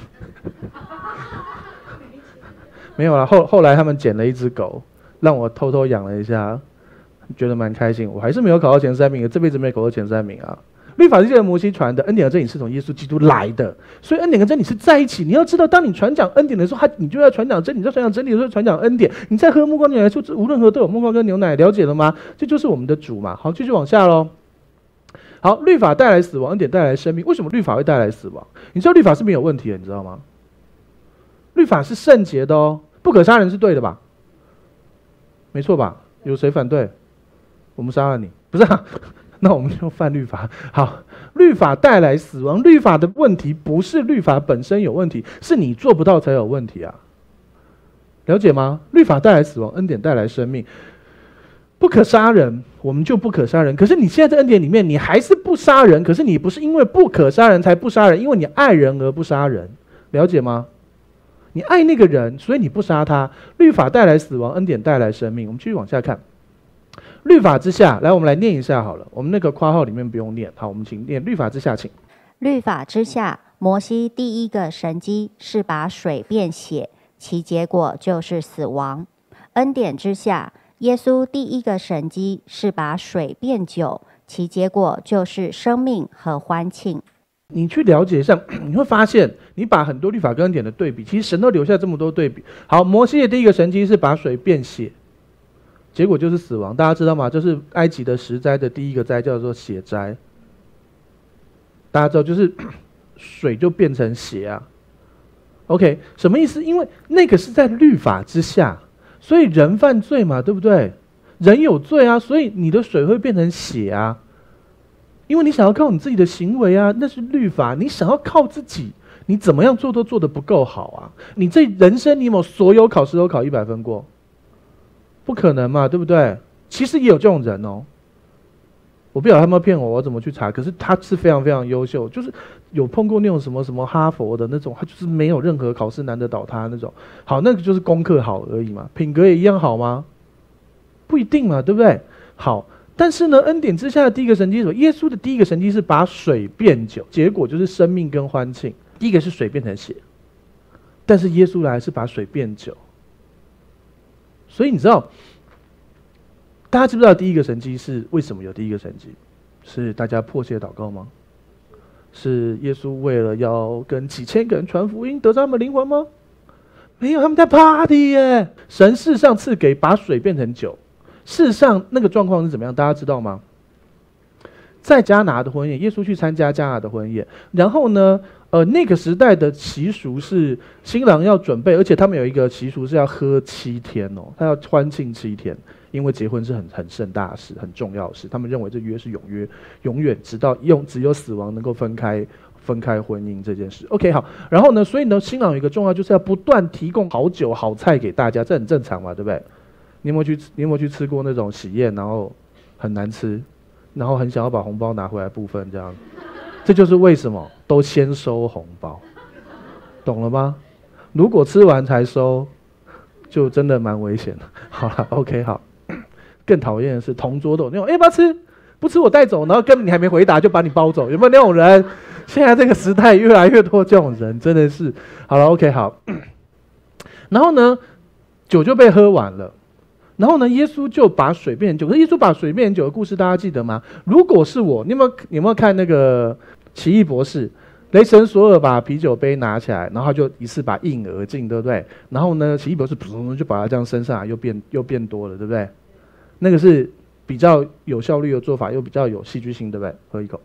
没有啦，后来他们捡了一只狗，让我偷偷养了一下，觉得蛮开心。我还是没有考到前3名，这辈子没有考到前3名啊。律法是借着摩西传的，恩典和真理是从耶稣基督来的，所以恩典跟真理是在一起。你要知道，当你传讲恩典的时候，你就要传讲真理；在传讲真理的时候，传讲恩典。你在喝木瓜牛奶，无论何都有木瓜跟牛奶，了解了吗？这就是我们的主嘛。好，继续往下喽。好，律法带来死亡，恩典带来生命。为什么律法会带来死亡？你知道律法是没有问题的，你知道吗？律法是圣洁的哦，不可杀人是对的吧？没错吧？有谁反对？我们杀了你，不是啊？那我们就犯律法。好，律法带来死亡，律法的问题不是律法本身有问题，是你做不到才有问题啊。了解吗？律法带来死亡，恩典带来生命。不可杀人，我们就不可杀人。可是你现在在恩典里面，你还是不杀人。可是你不是因为不可杀人才不杀人，因为你爱人而不杀人。了解吗？你爱那个人，所以你不杀他。律法带来死亡，恩典带来生命。我们继续往下看。律法之下，来，我们来念一下好了。我们那个括号里面不用念。好，我们请念律法之下，请。 律法之下，摩西第一个神迹是把水变血，其结果就是死亡。恩典之下，耶稣第一个神迹是把水变酒，其结果就是生命和欢庆。 你去了解一下，你会发现，你把很多律法跟恩典的对比，其实神都留下这么多对比。好，摩西的第一个神迹是把水变血，结果就是死亡。大家知道吗？就是埃及的10灾的第一个灾叫做血灾。大家知道，就是水就变成血啊。OK， 什么意思？因为那个是在律法之下，所以人犯罪嘛，对不对？人有罪啊，所以你的水会变成血啊。因为你想要靠你自己的行为啊，那是律法。你想要靠自己，你怎么样做都做得不够好啊。你这人生你有没有所有考试都考100分过？不可能嘛，对不对？其实也有这种人哦。我不晓得他们骗我，我怎么去查？可是他是非常非常优秀，就是有碰过那种什么什么哈佛的那种，他就是没有任何考试难得倒他那种。好，那个就是功课好而已嘛，品格也一样好吗？不一定嘛，对不对？好。但是呢，恩典之下的第一个神迹是什么？耶稣的第一个神迹是把水变酒，结果就是生命跟欢庆。第一个是水变成血，但是耶稣来是把水变酒。所以你知道，大家知不知道第一个神迹是为什么有第一个神迹？是大家迫切祷告吗？是耶稣为了要跟几千个人传福音得到他们灵魂吗？没有，他们在 party 耶！神事上赐给把水变成酒。事实上，那个状况是怎么样？大家知道吗？在迦拿的婚宴，耶稣去参加迦拿的婚宴，然后呢，那个时代的习俗是新郎要准备，而且他们有一个习俗是要喝7天哦，他要欢庆7天，因为结婚是很盛大的事，很重要的事。他们认为这约是永远直到只有死亡能够分开婚姻这件事。OK， 好，然后呢，所以呢，新郎有一个重要就是要不断提供好酒好菜给大家，这很正常嘛，对不对？你有没有去吃过那种喜宴，然后很难吃，然后很想要把红包拿回来部分这样？这就是为什么都先收红包，懂了吗？如果吃完才收，就真的蛮危险的。好了 ，OK， 好。更讨厌的是同桌的那种，要不要吃？不吃我带走，然后根本你还没回答就把你包走，有没有那种人？现在这个时代越来越多这种人，真的是。好了 ，OK， 好。然后呢，酒就被喝完了。然后呢，耶稣就把水变成酒。可是耶稣把水变成酒的故事，大家记得吗？如果是我，你有没有看那个奇异博士？雷神索尔把啤酒杯拿起来，然后他就一次把应而尽，对不对？然后呢，奇异博士就把它这样升上来，又变多了，对不对？那个是比较有效率的做法，又比较有戏剧性，对不对？喝一口，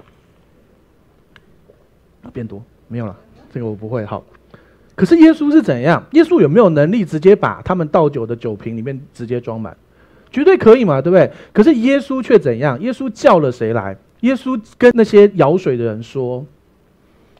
变多没有了，这个我不会。好。可是耶稣是怎样？耶稣有没有能力直接把他们倒酒的酒瓶里面直接装满？绝对可以嘛，对不对？可是耶稣却怎样？耶稣叫了谁来？耶稣跟那些舀水的人说：“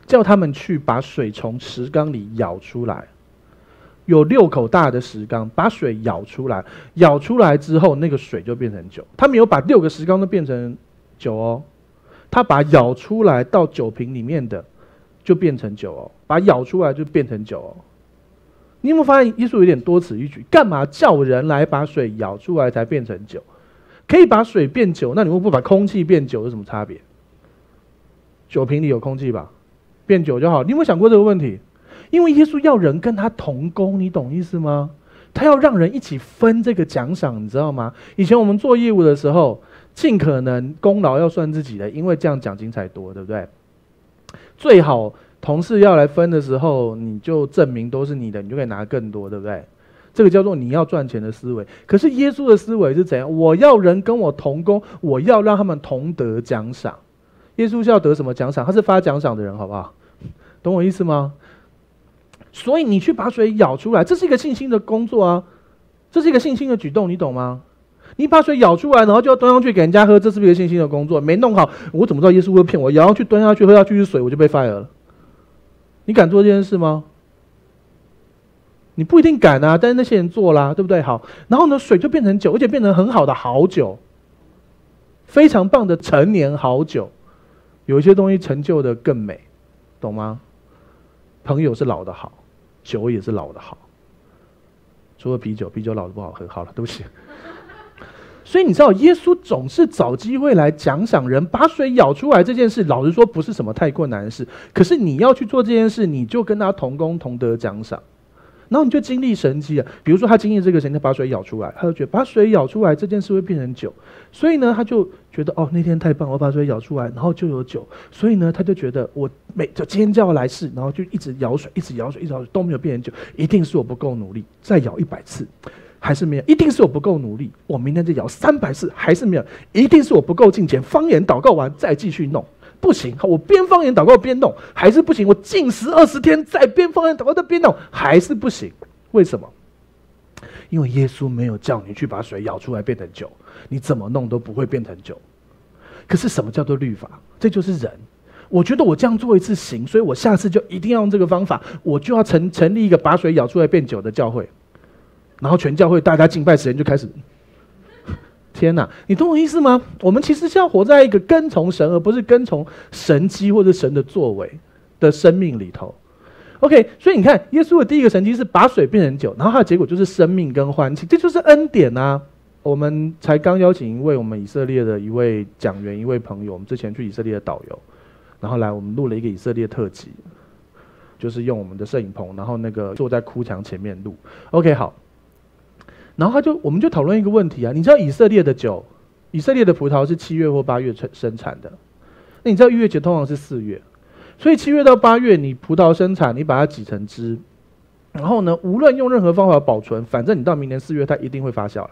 叫他们去把水从石缸里舀出来。有6口大的石缸，把水舀出来，舀出来之后，那个水就变成酒。他没有把6个石缸都变成酒哦，他把舀出来到酒瓶里面的就变成酒哦，把舀出来就变成酒哦。你有没有发现耶稣有点多此一举？干嘛叫人来把水舀出来才变成酒？可以把水变酒，那你为什么不把空气变酒有什么差别？酒瓶里有空气吧，变酒就好。你有没有想过这个问题？因为耶稣要人跟他同工，你懂意思吗？他要让人一起分这个奖赏，你知道吗？以前我们做业务的时候，尽可能功劳要算自己的，因为这样奖金才多，对不对？最好同事要来分的时候，你就证明都是你的，你就可以拿更多，对不对？这个叫做你要赚钱的思维。可是耶稣的思维是怎样？我要人跟我同工，我要让他们同得奖赏。耶稣是要得什么奖赏？他是发奖赏的人，好不好？懂我意思吗？所以你去把水舀出来，这是一个信心的工作啊，这是一个信心的举动，你懂吗？你把水舀出来，然后就要端上去给人家喝，这是不是一个信心的工作？没弄好，我怎么知道耶稣会骗我？舀上去端下去喝下去是水，我就被 fire 了。你敢做这件事吗？你不一定敢啊，但是那些人做啦，对不对？好，然后呢，水就变成酒，而且变成很好的好酒，非常棒的陈年好酒。有一些东西成就的更美，懂吗？朋友是老的好，酒也是老的好。除了啤酒，啤酒老的不好喝。好了，对不起。所以你知道，耶稣总是找机会来奖赏人，把水舀出来这件事，老实说不是什么太困难的事。可是你要去做这件事，你就跟他同工同得奖赏。然后你就经历神迹啊，比如说他经历这个神迹，把水舀出来，他就觉得把水舀出来这件事会变成酒，所以呢，他就觉得哦，那天太棒，我把水舀出来，然后就有酒，所以呢，他就觉得就今天就要来试，然后就一直舀水，一直舀水，一直舀水都没有变成酒，一定是我不够努力，再舀100次还是没有，一定是我不够努力，我明天再舀300次还是没有，一定是我不够敬虔，方言祷告完再继续弄。不行，我边方言祷告边弄还是不行，我禁食20天再边方言祷告再边弄还是不行。为什么？因为耶稣没有叫你去把水舀出来变成酒，你怎么弄都不会变成酒。可是什么叫做律法？这就是人。我觉得我这样做一次行，所以我下次就一定要用这个方法，我就要成立一个把水舀出来变酒的教会，然后全教会大家敬拜时间就开始。天哪，你懂我意思吗？我们其实是要活在一个跟从神，而不是跟从神迹或者神的作为的生命里头。OK， 所以你看，耶稣的第一个神迹是把水变成酒，然后它的结果就是生命跟欢庆，这就是恩典啊！我们才刚邀请一位我们以色列的一位讲员，一位朋友，我们之前去以色列的导游，然后来我们录了一个以色列特辑，就是用我们的摄影棚，然后那个坐在哭墙前面录。OK， 好。然后我们就讨论一个问题啊，你知道以色列的酒，以色列的葡萄是7月或8月生产的，那你知道逾越节通常是4月，所以7月到8月你葡萄生产，你把它挤成汁，然后呢，无论用任何方法保存，反正你到明年4月它一定会发酵了。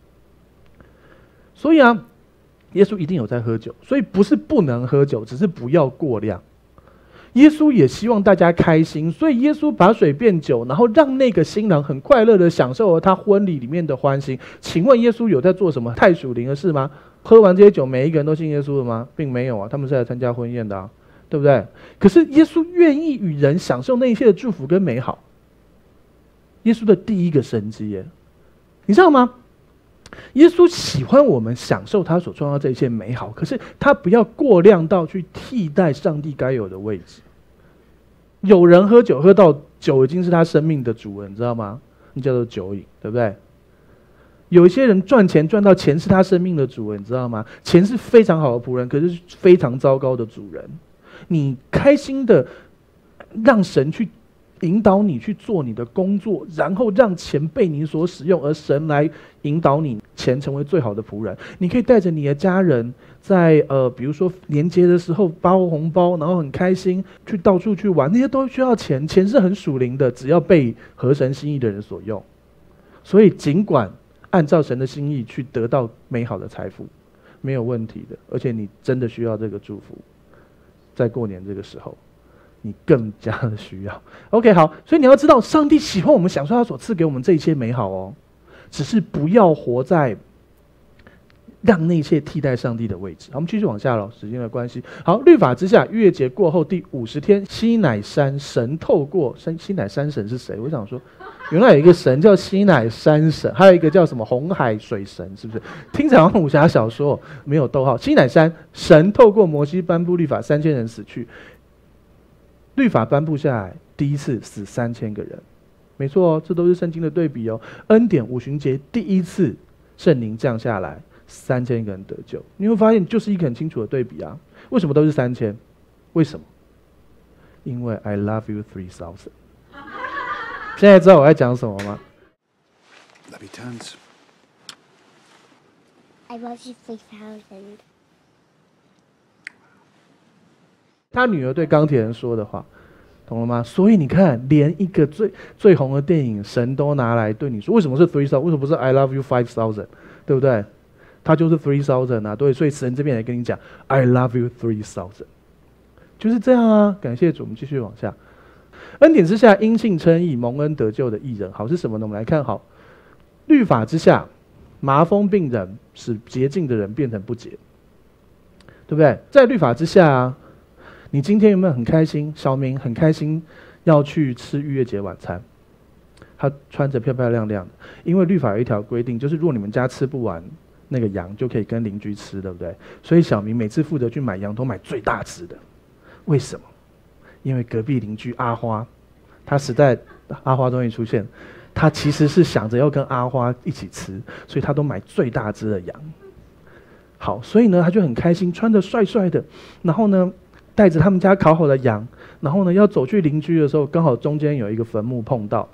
所以啊，耶稣一定有在喝酒，所以不是不能喝酒，只是不要过量。耶稣也希望大家开心，所以耶稣把水变酒，然后让那个新郎很快乐的享受了他婚礼里面的欢欣。请问耶稣有在做什么太属灵的事吗？喝完这些酒，每一个人都信耶稣了吗？并没有啊，他们是来参加婚宴的啊，对不对？可是耶稣愿意与人享受那一切的祝福跟美好。耶稣的第一个神迹耶，你知道吗？耶稣喜欢我们享受他所创造这一切美好，可是他不要过量到去替代上帝该有的位置。有人喝酒喝到酒已经是他生命的主人，你知道吗？那叫做酒瘾，对不对？有一些人赚钱赚到钱是他生命的主人，你知道吗？钱是非常好的仆人，可是非常糟糕的主人。你开心的让神去引导你去做你的工作，然后让钱被你所使用，而神来引导你，钱成为最好的仆人。你可以带着你的家人在比如说年节的时候包红包，然后很开心去到处去玩，那些都需要钱，钱是很属灵的，只要被合神心意的人所用。所以尽管按照神的心意去得到美好的财富，没有问题的，而且你真的需要这个祝福，在过年这个时候你更加的需要。 OK， 好，所以你要知道上帝喜欢我们享受他所赐给我们这一切美好哦，只是不要活在让那一切替代上帝的位置。好，我们继续往下了，时间的关系。好，律法之下，逾越节过后第50天，西乃山神透过西乃山神是谁？我想说，原来有一个神叫西乃山神，还有一个叫什么红海水神，是不是？听起来好像武侠小说，没有逗号。西乃山神透过摩西颁布律法，3000人死去。律法颁布下来，第一次死3000个人，没错哦，这都是圣经的对比哦。恩典五旬节第一次圣灵降下来，3000个人得救，你会发现就是一个很清楚的对比啊。为什么都是3000？为什么？因为 I love you 3000。现在知道我在讲什么吗 Love you tons. I love you 3000. 他女儿对钢铁人说的话，懂了吗？所以你看，连一个最红的电影，神都拿来对你说，为什么是3000？为什么不是 I love you 5000？对不对？他就是3000啊，对，所以神这边也跟你讲 I love you 3000，就是这样啊。感谢主，我们继续往下。恩典之下，因信称义，蒙恩得救的义人，好是什么呢？我们来看，好，律法之下，麻风病人使洁净的人变成不洁，对不对？在律法之下啊。你今天有没有很开心？小明很开心要去吃逾越节晚餐，他穿着漂漂亮亮的，因为律法有一条规定，就是如果你们家吃不完那个羊，就可以跟邻居吃，对不对？所以小明每次负责去买羊，都买最大只的。为什么？因为隔壁邻居阿花，他实在阿花终于出现，他其实是想着要跟阿花一起吃，所以他都买最大只的羊。好，所以呢，他就很开心，穿得帅帅的，然后呢，带着他们家烤好的羊，然后呢，要走去邻居的时候，刚好中间有一个坟墓碰到，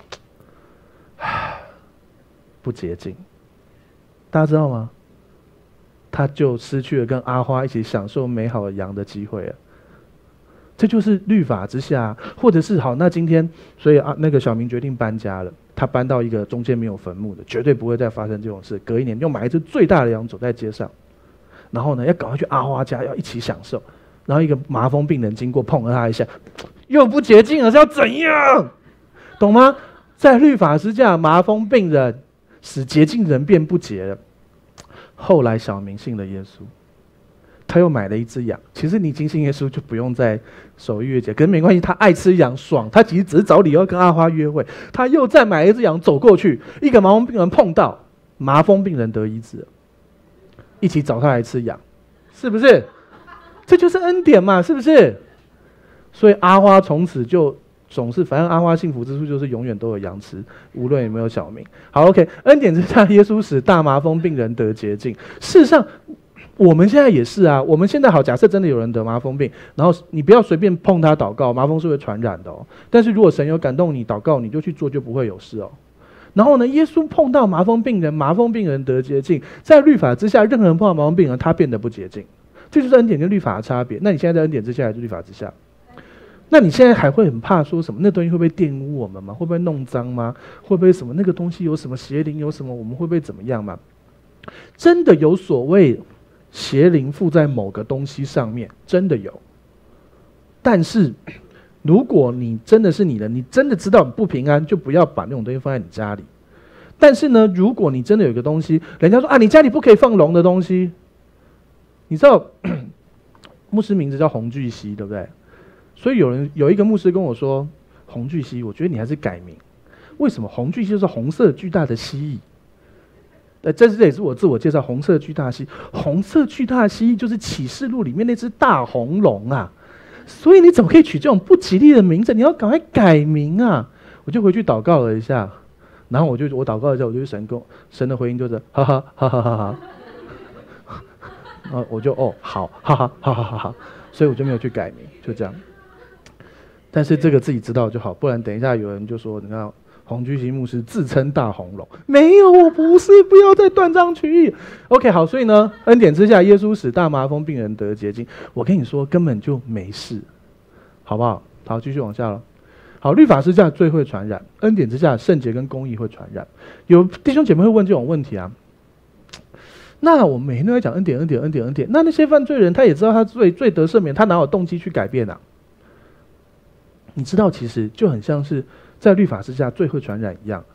不洁净，大家知道吗？他就失去了跟阿花一起享受美好的羊的机会了。这就是律法之下，或者是好，那今天，所以那个小明决定搬家了，他搬到一个中间没有坟墓的，绝对不会再发生这种事。隔一年就买一只最大的羊走在街上，然后呢，要赶快去阿花家，要一起享受。然后一个麻风病人经过，碰了他一下，又不洁净了，是要怎样？懂吗？在律法之下，麻风病人使洁净人变不洁了。后来小明信了耶稣，他又买了一只羊。其实你已经信耶稣，就不用再守逾越节，可是没关系，他爱吃羊爽，他其实只是找理由跟阿花约会。他又再买了一只羊，走过去，一个麻风病人碰到，麻风病人得医治了，一起找他来吃羊，是不是？这就是恩典嘛，是不是？所以阿花从此就总是，反正阿花幸福之处就是永远都有羊吃，无论有没有小明。好 ，OK， 恩典之下，耶稣使大麻风病人得洁净。事实上，我们现在也是啊。我们现在好，假设真的有人得麻风病，然后你不要随便碰他祷告，麻风是会传染的哦。但是如果神有感动你祷告，你就去做，就不会有事哦。然后呢，耶稣碰到麻风病人，麻风病人得洁净。在律法之下，任何人碰到麻风病人，他变得不洁净。这就是恩典跟律法的差别。那你现在在恩典之下还是律法之下？那你现在还会很怕说什么？那东西会不会玷污我们吗？会不会弄脏吗？会不会什么那个东西有什么邪灵？有什么我们会不会怎么样吗？真的有所谓邪灵附在某个东西上面，真的有。但是如果你真的是你的，你真的知道你不平安，就不要把那种东西放在你家里。但是呢，如果你真的有一个东西，人家说啊，你家里不可以放龙的东西。你知道牧师名字叫洪巨熙，对不对？所以有一个牧师跟我说，洪巨熙，我觉得你还是改名。为什么？洪巨熙就是红色巨大的蜥蜴。这也是我自我介绍，红色巨大蜥蜴。红色巨大蜥蜴就是启示录里面那只大红龙啊。所以你怎么可以取这种不吉利的名字？你要赶快改名啊！我就回去祷告了一下，然后我祷告了一下，我就神的回应就是哈哈哈哈哈哈。我就好，哈哈哈哈哈哈，所以我就没有去改名，就这样。但是这个自己知道就好，不然等一下有人就说，你看洪居熙牧师自称大红龙，没有，我不是，不要再断章取义。OK， 好，所以呢，恩典之下，耶稣使大麻风病人得洁净。我跟你说，根本就没事，好不好？好，继续往下了。好，律法之下罪会传染，恩典之下圣洁跟公义会传染。有弟兄姐妹会问这种问题啊？那我们每天都在讲恩典，恩典，恩典，恩典。那些犯罪人，他也知道他罪得赦免，他哪有动机去改变啊？你知道，其实就很像是在律法之下罪会传染一样，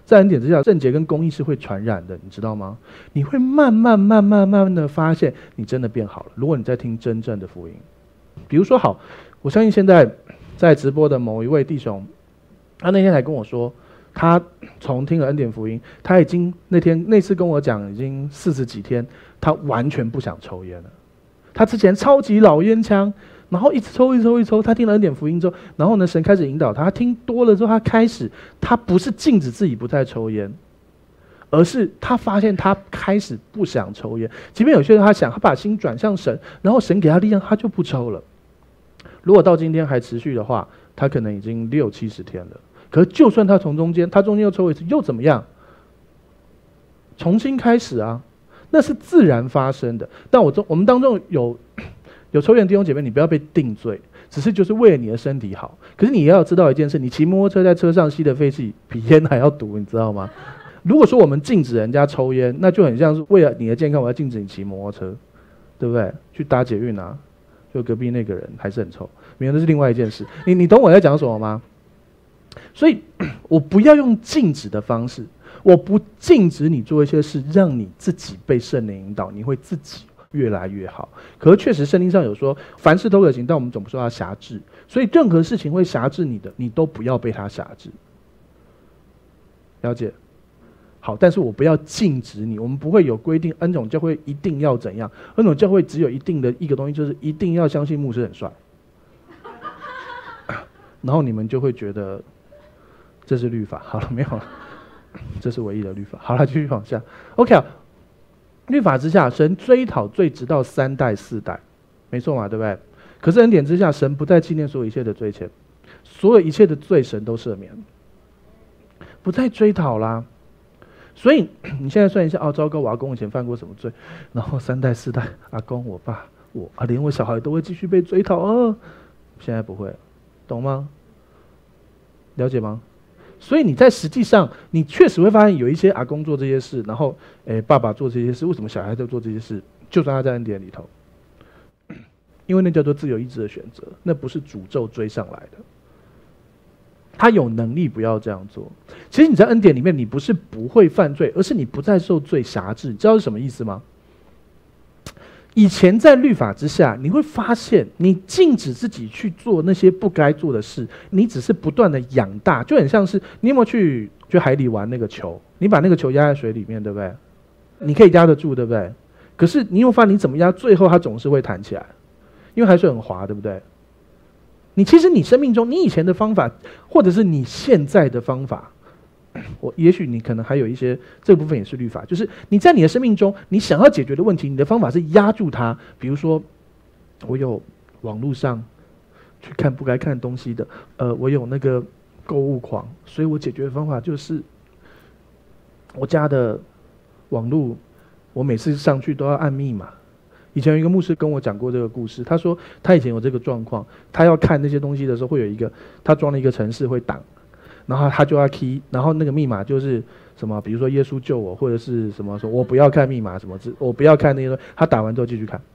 在恩典之下，圣洁跟公义是会传染的，你知道吗？你会慢慢的发现，你真的变好了。如果你在听真正的福音，比如说好，我相信现在在直播的某一位弟兄，他那天还跟我说，他从听了恩典福音，他已经那次跟我讲，已经40几天，他完全不想抽烟了。他之前超级老烟枪，然后一直抽，他听了恩典福音之后，然后呢，神开始引导他，他听多了之后，他不是禁止自己不再抽烟，而是他发现他开始不想抽烟。即便有些人他把心转向神，然后神给他力量，他就不抽了。如果到今天还持续的话，他可能已经60、70天了。可是就算他中间又抽一次，又怎么样？重新开始啊，那是自然发生的。但我们当中有抽烟的弟兄姐妹，你不要被定罪，只是就是为了你的身体好。可是你也要知道一件事，你骑摩托车在车上吸的废气比烟还要毒，你知道吗？如果说我们禁止人家抽烟，那就很像是为了你的健康，我要禁止你骑摩托车，对不对？去搭捷运啊，就隔壁那个人还是很臭，明明那是另外一件事。你懂我在讲什么吗？所以我不要用禁止的方式，我不禁止你做一些事，让你自己被圣灵引导，你会自己越来越好。可是确实圣经上有说，凡事都可行，但我们总不说要辖制。所以任何事情会辖制你的，你都不要被它辖制。了解？好，但是我不要禁止你，我们不会有规定恩宠教会一定要怎样，恩宠教会只有一定的一个东西，就是一定要相信牧师很帅，然后你们就会觉得这是律法。好了，没有了，这是唯一的律法。好了，继续往下。OK 啊，律法之下，神追讨罪直到3代4代，没错嘛，对不对？可是恩典之下，神不再纪念所有一切的罪愆，所有一切的罪神都赦免，不再追讨啦。所以你现在算一下，哦，糟糕，我阿公以前犯过什么罪？然后3代4代，阿公、我爸、我连我小孩都会继续被追讨哦。现在不会，懂吗？了解吗？所以你在实际上，你确实会发现有一些阿公做这些事，然后爸爸做这些事，为什么小孩在做这些事？就算他在恩典里头，因为那叫做自由意志的选择，那不是诅咒追上来的。他有能力不要这样做。其实你在恩典里面，你不是不会犯罪，而是你不再受罪辖制。你知道是什么意思吗？以前在律法之下，你会发现你禁止自己去做那些不该做的事，你只是不断的养大，就很像是你有没有去海里玩那个球？你把那个球压在水里面，对不对？你可以压得住，对不对？可是你有发现你怎么压，最后它总是会弹起来，因为海水很滑，对不对？其实你生命中，你以前的方法，或者是你现在的方法，也许你可能还有一些这部分也是律法，就是你在你的生命中，你想要解决的问题，你的方法是压住它。比如说，我有网络上去看不该看的东西的，我有那个购物狂，所以我解决的方法就是我家的网络，我每次上去都要按密码。以前有一个牧师跟我讲过这个故事，他说他以前有这个状况，他要看那些东西的时候，会有一个他装了一个程式会挡，然后他就要 key， 然后那个密码就是什么，比如说耶稣救我，或者是什么说我不要看密码什么，我不要看那些东西，他打完之后继续看。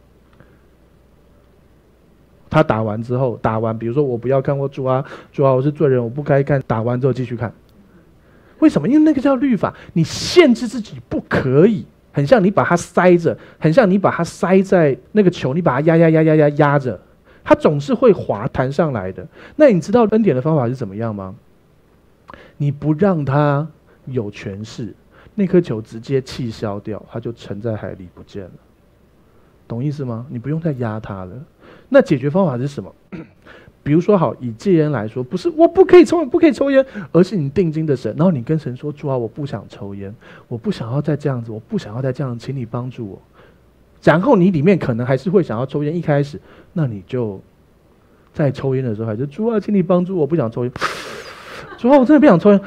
他打完之后，比如说我不要看，我主啊我是罪人，我不该看，打完之后继续看。为什么？因为那个叫律法，你限制自己不可以。很像你把它塞着，很像你把它塞在那个球，你把它压着，它总是会滑弹上来的。那你知道恩典的方法是怎么样吗？你不让它有权势，那颗球直接气消掉，它就沉在海里不见了。懂意思吗？你不用再压它了。那解决方法是什么？比如说好，以戒烟来说，不是我不可以抽烟，而是你定睛的神，然后你跟神说，主啊，我不想抽烟，我不想要再这样子，我不想要再这样，请你帮助我。然后你里面可能还是会想要抽烟，一开始，那你就在抽烟的时候还是主啊，请你帮助我，不想抽烟。主啊，我真的不想抽烟。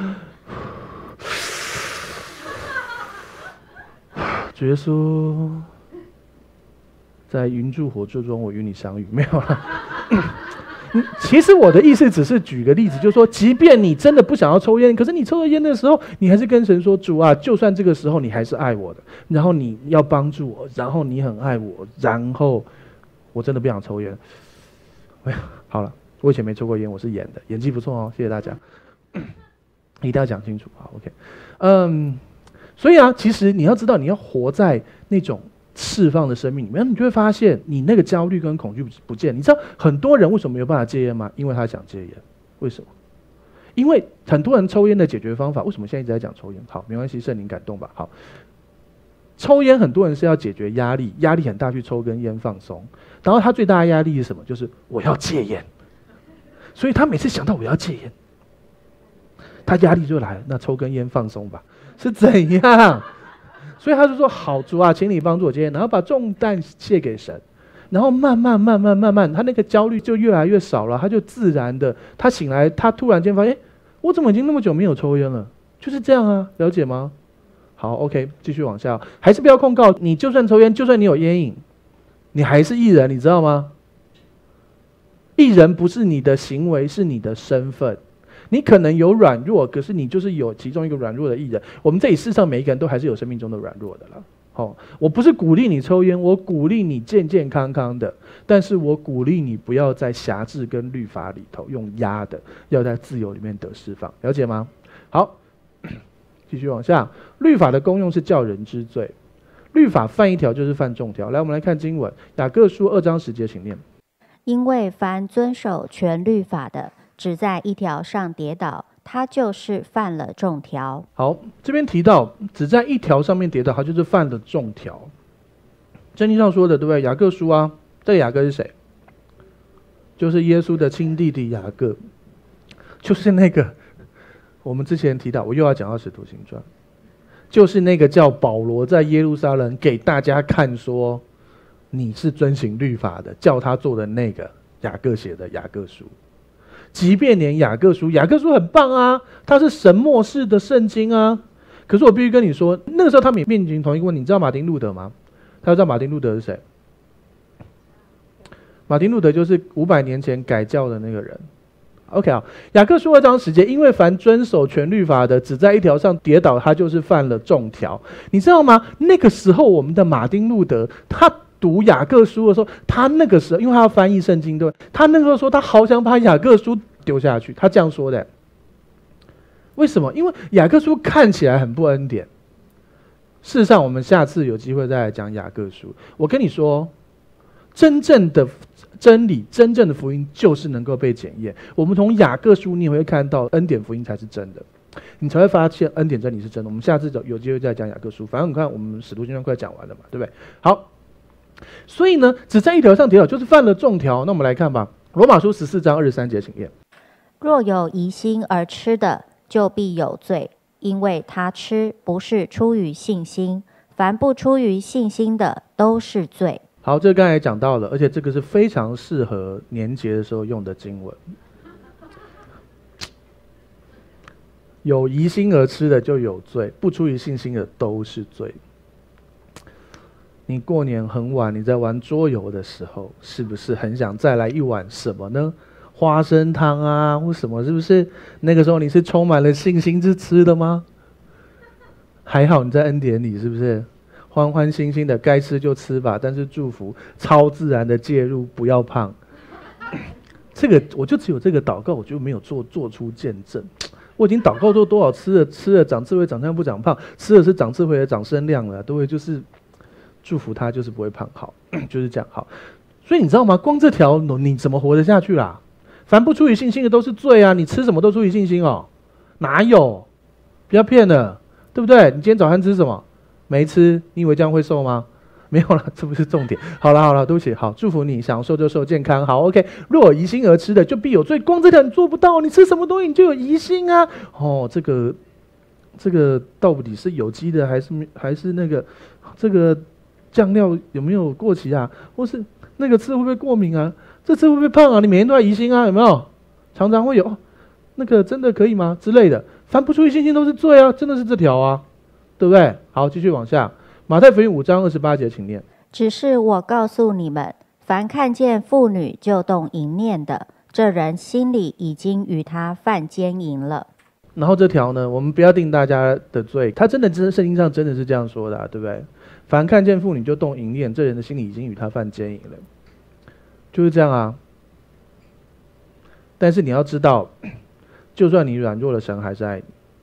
主耶稣，在云柱火柱中，我与你相遇，没有了。其实我的意思只是举个例子，就是说，即便你真的不想要抽烟，可是你抽了烟的时候，你还是跟神说：“主啊，就算这个时候你还是爱我的，然后你要帮助我，然后你很爱我，然后我真的不想抽烟。”哎呀，好了，我以前没抽过烟，我是演的，演技不错哦，谢谢大家。 一定要讲清楚。好 ，OK，所以啊，其实你要知道，你要活在那种释放的生命里面，你就会发现你那个焦虑跟恐惧不见。你知道很多人为什么没有办法戒烟吗？因为他想戒烟。为什么？因为很多人抽烟的解决方法，为什么现在一直在讲抽烟？好，没关系，圣灵感动吧。好，抽烟很多人是要解决压力，压力很大去抽根烟放松。然后他最大的压力是什么？就是我要戒烟。所以他每次想到我要戒烟，他压力就来了，那抽根烟放松吧，是怎样？所以他就说：“好，主啊，请你帮助我戒烟，然后把重担卸给神，然后慢慢，他那个焦虑就越来越少了，他就自然的，他醒来，他突然间发现，我怎么已经那么久没有抽烟了？就是这样啊，了解吗？好 ，OK， 继续往下，还是不要控告你，就算抽烟，就算你有烟瘾，你还是艺人，你知道吗？艺人不是你的行为，是你的身份。你可能有软弱，可是你就是有其中一个软弱的艺人。我们这里世上每一个人都还是有生命中的软弱的啦。我不是鼓励你抽烟，我鼓励你健健康康的，但是我鼓励你不要在辖制跟律法里头用压的，要在自由里面得释放，了解吗？好，继续往下。律法的功用是叫人知罪，律法犯一条就是犯众条。来，我们来看经文，雅各书2章10节，请念。 因为凡遵守全律法的，只在一条上跌倒，他就是犯了众条。 好，这边提到只在一条上面跌倒，他就是犯了众条。圣经上说的，对不对？雅各书啊，这个雅各是谁？就是耶稣的亲弟弟雅各，就是那个我们之前提到，我又要讲到使徒行传，就是那个叫保罗在耶路撒冷给大家看说你是遵行律法的，叫他做的那个雅各写的雅各书。即便连雅各书很棒啊，它是神默示的圣经啊。可是我必须跟你说，那个时候他们也面临同一个问题。你知道马丁路德吗？他知道马丁路德是谁？马丁路德就是500年前改教的那个人。OK 啊，雅各书2章10节，因为凡遵守全律法的，只在一条上跌倒，他就是犯了众条。你知道吗？那个时候我们的马丁路德，他读雅各书的时候，他那个时候因为他要翻译圣经，对吧？他那个时候说他好想把雅各书丢下去，他这样说的。为什么？因为雅各书看起来很不恩典。事实上，我们下次有机会再来讲雅各书。我跟你说，真正的真理、真正的福音就是能够被检验。我们从雅各书，你也会看到恩典福音才是真的，你才会发现恩典真理是真的。我们下次有机会再讲雅各书。反正你看，我们使徒行传快讲完了嘛，对不对？好。所以呢，只在一条上跌倒，就是犯了众条。那我们来看吧，罗马书14章23节，请念。 若有疑心而吃的，就必有罪，因为他吃不是出于信心，凡不出于信心的都是罪。 好，这个刚才讲到了，而且这个是非常适合年节的时候用的经文。有疑心而吃的就有罪，不出于信心的都是罪。你过年很晚，你在玩桌游的时候，是不是很想再来一碗什么呢？花生汤啊，或什么？是不是那个时候你是充满了信心去吃的吗？还好你在恩典里，是不是欢欢欣欣的，该吃就吃吧。但是祝福超自然的介入，不要胖。这个我就只有这个祷告，我就没有做出见证。我已经祷告做多少次了，吃了长智慧，长相不长胖，吃的是长智慧的长身量了，都会就是。祝福他就是不会胖，好，就是这样好。所以你知道吗？光这条你怎么活得下去啦？凡不出于信心的都是罪啊！你吃什么都出于信心哦，哪有？不要骗了，对不对？你今天早餐吃什么？没吃，你以为这样会瘦吗？没有了，这不是重点。好了，对不起，好，祝福你，想瘦就瘦，健康好 OK。若有疑心而吃的，就必有罪。光这条你做不到，你吃什么东西你就有疑心啊！哦，这个到底是有机的还是那个这个？酱料有没有过期啊？或是那个吃会不会过敏啊？这吃会不会胖啊？你每天都在疑心啊？有没有？常常会有那个真的可以吗之类的？凡不出于信心都是罪啊！真的是这条啊，对不对？好，继续往下，马太福音5章28节，请念。 只是我告诉你们，凡看见妇女就动淫念的，这人心里已经与他犯奸淫了。 然后这条呢，我们不要定大家的罪，他真的圣经上真的是这样说的啊，对不对？凡看见妇女就动淫念，这人的心里已经与他犯奸淫了，就是这样啊。但是你要知道，就算你软弱了，神还是爱你。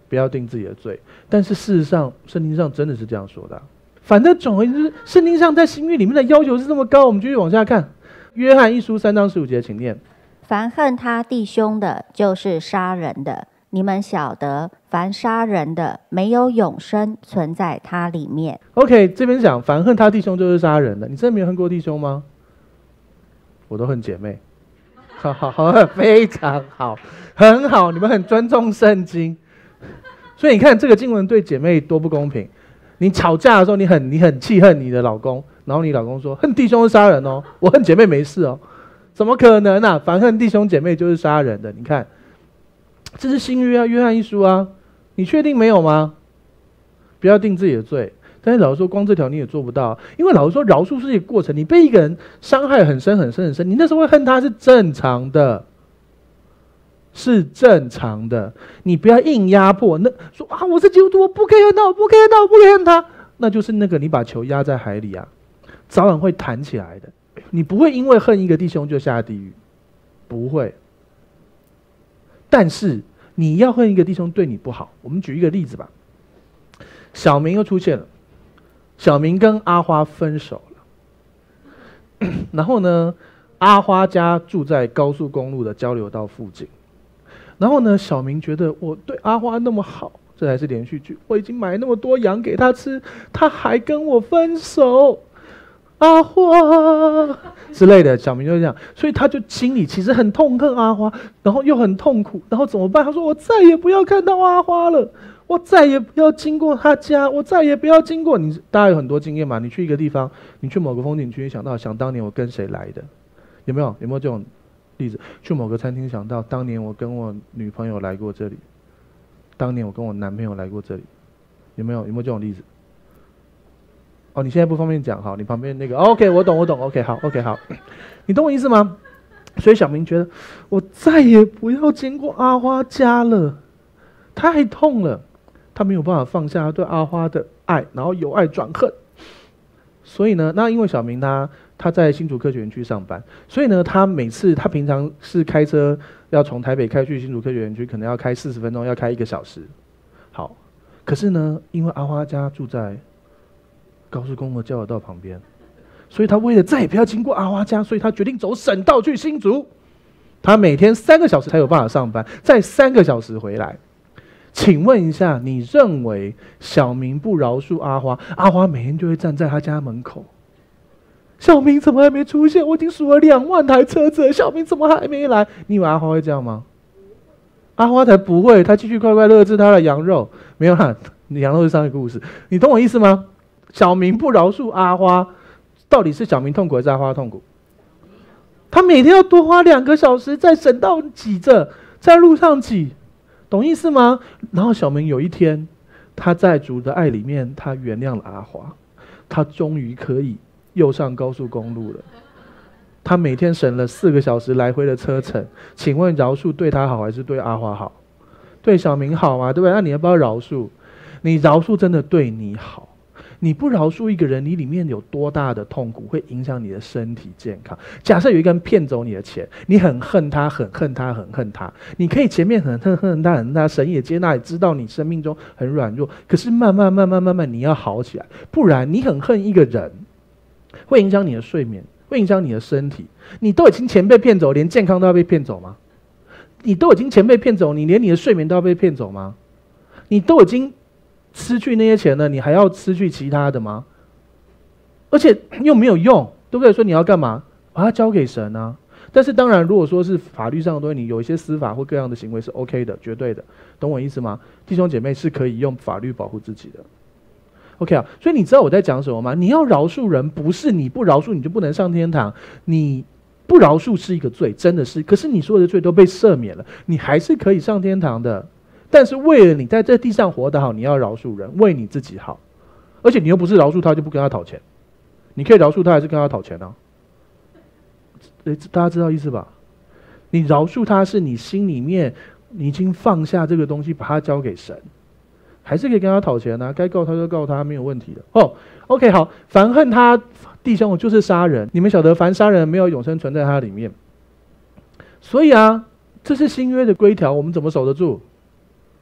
不要定自己的罪。但是事实上，圣经上真的是这样说的。反正总而言之，圣经上在新约里面的要求是这么高。我们继续往下看，约翰一书3章15节，请念： 凡恨他弟兄的，就是杀人的。你们晓得，凡杀人的，没有永生存在他里面。 OK， 这边讲凡恨他弟兄就是杀人的。你真的没有恨过弟兄吗？我都恨姐妹。好好好，非常好，很好，你们很尊重圣经。所以你看这个经文对姐妹多不公平。你吵架的时候，你很气恨你的老公，然后你老公说恨弟兄是杀人哦，我恨姐妹没事哦，怎么可能啊？凡恨弟兄姐妹就是杀人的。你看，这是新约啊，约翰一书啊，你确定没有吗？不要定自己的罪。但是老实说，光这条你也做不到，因为老实说，饶恕是一个过程。你被一个人伤害很深很深很深，你那时候会恨他是正常的。是正常的，你不要硬压迫。那说啊，我是基督徒，我不可以恨他，我不可以恨他，我不可以恨他，那就是那个你把球压在海里啊，早晚会弹起来的。你不会因为恨一个弟兄就下地狱，不会。但是你要恨一个弟兄对你不好，我们举一个例子吧。小明又出现了，小明跟阿花分手了，然后呢，阿花家住在高速公路的交流道附近。然后呢，小明觉得我对阿花那么好，这才是连续剧。我已经买那么多羊给他吃，他还跟我分手，阿花之类的。小明就这样，所以他就心里其实很痛恨阿花，然后又很痛苦，然后怎么办？他说：“我再也不要看到阿花了，我再也不要经过他家，我再也不要经过你。”大家有很多经验嘛？你去一个地方，你去某个风景区，想当年我跟谁来的，有没有这种？例子，去某个餐厅，想到当年我跟我女朋友来过这里，当年我跟我男朋友来过这里，有没有这种例子？哦，你现在不方便讲，好，你旁边那个 ，OK， 我懂 ，OK， 好 ，OK， 好，你懂我意思吗？所以小明觉得我再也不要经过阿花家了，太痛了，他没有办法放下他对阿花的爱，然后由爱转恨。所以呢，那因为小明他在新竹科学园区上班，所以呢，他平常是开车要从台北开去新竹科学园区，可能要开40分钟，要开1个小时。好，可是呢，因为阿花家住在高速公路交流道旁边，所以他为了再也不要经过阿花家，所以他决定走省道去新竹。他每天3个小时才有办法上班，再3个小时回来。请问一下，你认为小明不饶恕阿花，阿花每天就会站在他家门口？小明怎么还没出现？我已经数了2万台车子了，小明怎么还没来？你以为阿花会这样吗？阿花才不会，他继续快快乐吃他的羊肉。没有啦，羊肉是上一个故事，你懂我意思吗？小明不饶恕阿花，到底是小明痛苦还是阿花痛苦？他每天要多花2个小时在省道挤着，在路上挤，懂意思吗？然后小明有一天，他在主的爱里面，他原谅了阿花，他终于可以又上高速公路了。他每天省了4个小时来回的车程，请问饶恕对他好还是对阿花好？对小明好吗？对不对？那你要不要饶恕？你饶恕真的对你好。你不饶恕一个人，你里面有多大的痛苦，会影响你的身体健康。假设有一个人骗走你的钱，你很恨他，很恨他，很恨他。你可以前面很恨他，很恨他，神也接纳，也知道你生命中很软弱。可是慢慢，你要好起来，不然你很恨一个人，会影响你的睡眠，会影响你的身体。你都已经钱被骗走，连健康都要被骗走吗？你都已经钱被骗走，你连你的睡眠都要被骗走吗？你都已经失去那些钱了，你还要失去其他的吗？而且又没有用，对不对？所以你要干嘛？把它交给神啊。但是当然，如果说是法律上的东西，你有一些司法或各样的行为是 OK 的，绝对的，懂我意思吗？弟兄姐妹是可以用法律保护自己的。OK 啊，所以你知道我在讲什么吗？你要饶恕人，不是你不饶恕你就不能上天堂，你不饶恕是一个罪，真的是。可是你所有的罪都被赦免了，你还是可以上天堂的。但是为了你在这地上活得好，你要饶恕人，为你自己好。而且你又不是饶恕他就不跟他讨钱，你可以饶恕他还是跟他讨钱啊？大家知道意思吧？你饶恕他是你心里面你已经放下这个东西，把它交给神，还是可以跟他讨钱啊？该告他就告他，没有问题的。哦 ，OK， 好，凡恨他弟兄就是杀人，你们晓得，凡杀人没有永生存在他里面。所以啊，这是新约的规条，我们怎么守得住？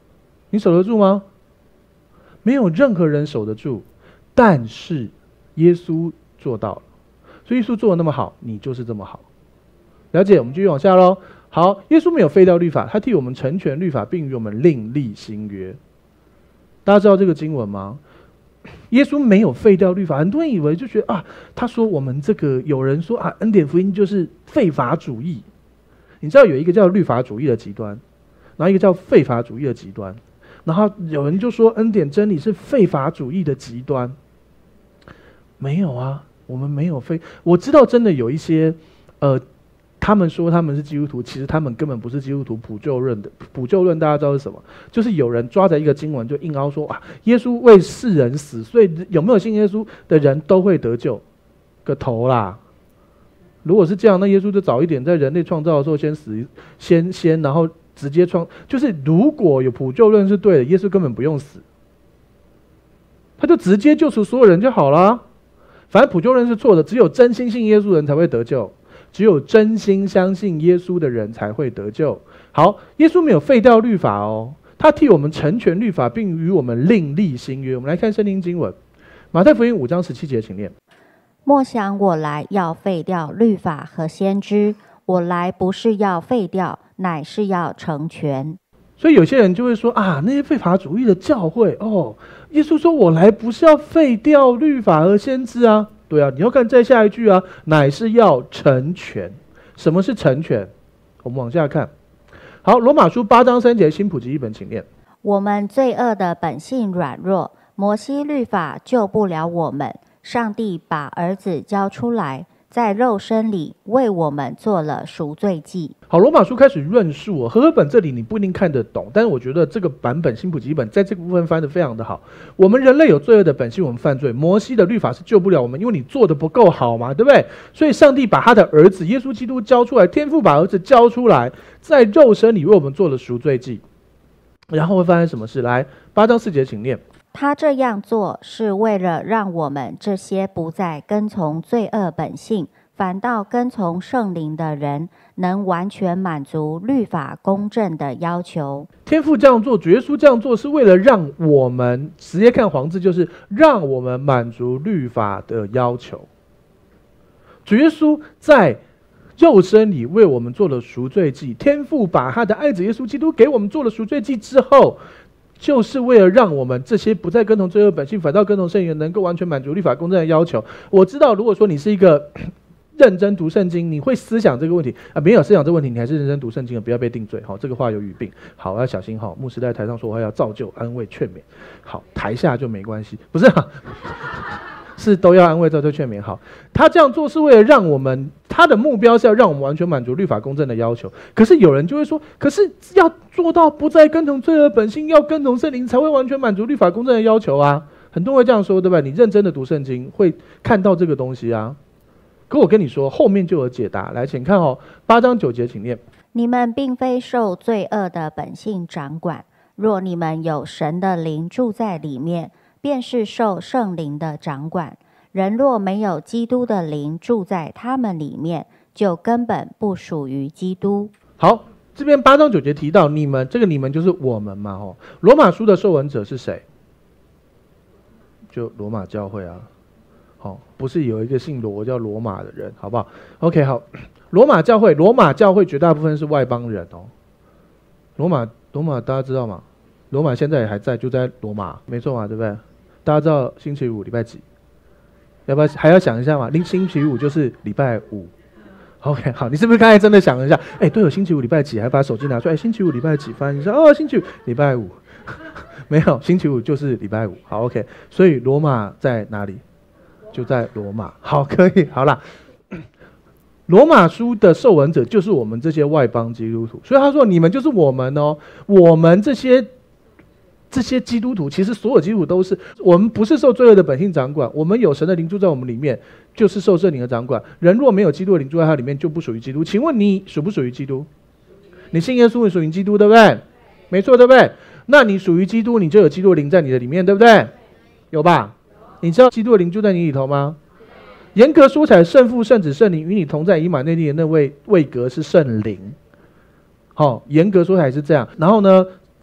你守得住吗？没有任何人守得住，但是耶稣做到了。所以耶稣做得那么好，你就是这么好。了解？我们继续往下咯。好，耶稣没有废掉律法，他替我们成全律法，并与我们另立新约。大家知道这个经文吗？耶稣没有废掉律法，很多人以为就觉得他说我们这个有人说恩典福音就是废法主义。你知道有一个叫律法主义的极端，然后一个叫废法主义的极端，然后有人就说恩典真理是废法主义的极端。没有啊，我们没有废。我知道真的有一些他们说他们是基督徒，其实他们根本不是基督徒。补救论的补救论大家知道是什么？就是有人抓着一个经文就硬凹说耶稣为世人死，所以有没有信耶稣的人都会得救。个头啦！如果是这样，那耶稣就早一点在人类创造的时候先死，先然后直接就是如果有补救论是对的，耶稣根本不用死，他就直接救赎所有人就好了。反正补救论是错的，只有真心信耶稣的人才会得救。只有真心相信耶稣的人才会得救。好，耶稣没有废掉律法哦，他替我们成全律法，并与我们另立新约。我们来看圣经经文，马太福音5章17节，请念： 莫想我来要废掉律法和先知，我来不是要废掉，乃是要成全。 所以有些人就会说那些废法主义的教会耶稣说我来不是要废掉律法和先知啊。对啊，你要看再下一句乃是要成全。什么是成全？我们往下看。好，罗马书8章3节，新普及译本，请念： 我们罪恶的本性软弱，摩西律法救不了我们，上帝把儿子交出来，在肉身里为我们做了赎罪祭。 好，罗马书开始论述和合本这里你不一定看得懂，但是我觉得这个版本新普及本在这个部分翻得非常的好。我们人类有罪恶的本性，我们犯罪，摩西的律法是救不了我们，因为你做的不够好嘛，对不对？所以上帝把他的儿子耶稣基督交出来，天父把儿子交出来，在肉身里为我们做了赎罪祭。然后会发生什么事？来，8章4节，请念： 他这样做是为了让我们这些不再跟从罪恶本性，反倒跟从圣灵的人，能完全满足律法公正的要求。 天父这样做，主耶稣这样做，是为了让我们直接看黄字，就是让我们满足律法的要求。主耶稣在肉身里为我们做了赎罪祭，天父把他的爱子耶稣基督给我们做了赎罪祭之后，就是为了让我们这些不再跟从罪恶本性，反倒跟从圣灵，能够完全满足律法公正的要求。我知道，如果说你是一个认真读圣经，你会思想这个问题没有思想这个问题，你还是认真读圣经的，不要被定罪。好，这个话有语病，好，要小心。好，牧师在台上说话要造就、安慰、劝勉。好，台下就没关系，不是是都要安慰、造就、劝勉。好，他这样做是为了让我们，他的目标是要让我们完全满足律法公正的要求。可是有人就会说，可是要做到不再跟从罪恶本性，要跟从圣灵，才会完全满足律法公正的要求啊。很多人会这样说，对吧？你认真的读圣经，会看到这个东西啊。可我跟你说，后面就有解答。来，请看8章9节，请念： 你们并非受罪恶的本性掌管，若你们有神的灵住在里面，便是受圣灵的掌管。人若没有基督的灵住在他们里面，就根本不属于基督。 好，这边8章9节提到你们，这个你们就是我们嘛。罗马书的受文者是谁？就罗马教会啊。不是有一个姓罗叫罗马的人，好不好 ？OK， 好，罗马教会绝大部分是外邦人罗马大家知道吗？罗马现在也还在，就在罗马，没错嘛，对不对？大家知道星期五礼拜几？要不要还要想一下嘛？星期五就是礼拜五。OK， 好，你是不是刚才真的想了一下？对，有星期五礼拜几？还把手机拿出来，星期五礼拜几？翻一下，星期五礼拜五。没有，星期五就是礼拜五。好 ，OK， 所以罗马在哪里？就在罗马。好，可以，好啦。罗马书的受文者就是我们这些外邦基督徒，所以他说你们就是我们我们这些基督徒，其实所有基督徒都是，我们不是受罪恶的本性掌管，我们有神的灵住在我们里面，就是受圣灵的掌管。人若没有基督的灵住在他里面，就不属于基督。请问你属不属于基督？你信耶稣，你属于基督，对不对？没错，对不对？那你属于基督，你就有基督的灵在你的里面，对不对？有吧？你知道基督的灵住在你里头吗？严格说起来，圣父、圣子、圣灵与你同在以马内利的那位位格是圣灵。严格说起来是这样。然后呢，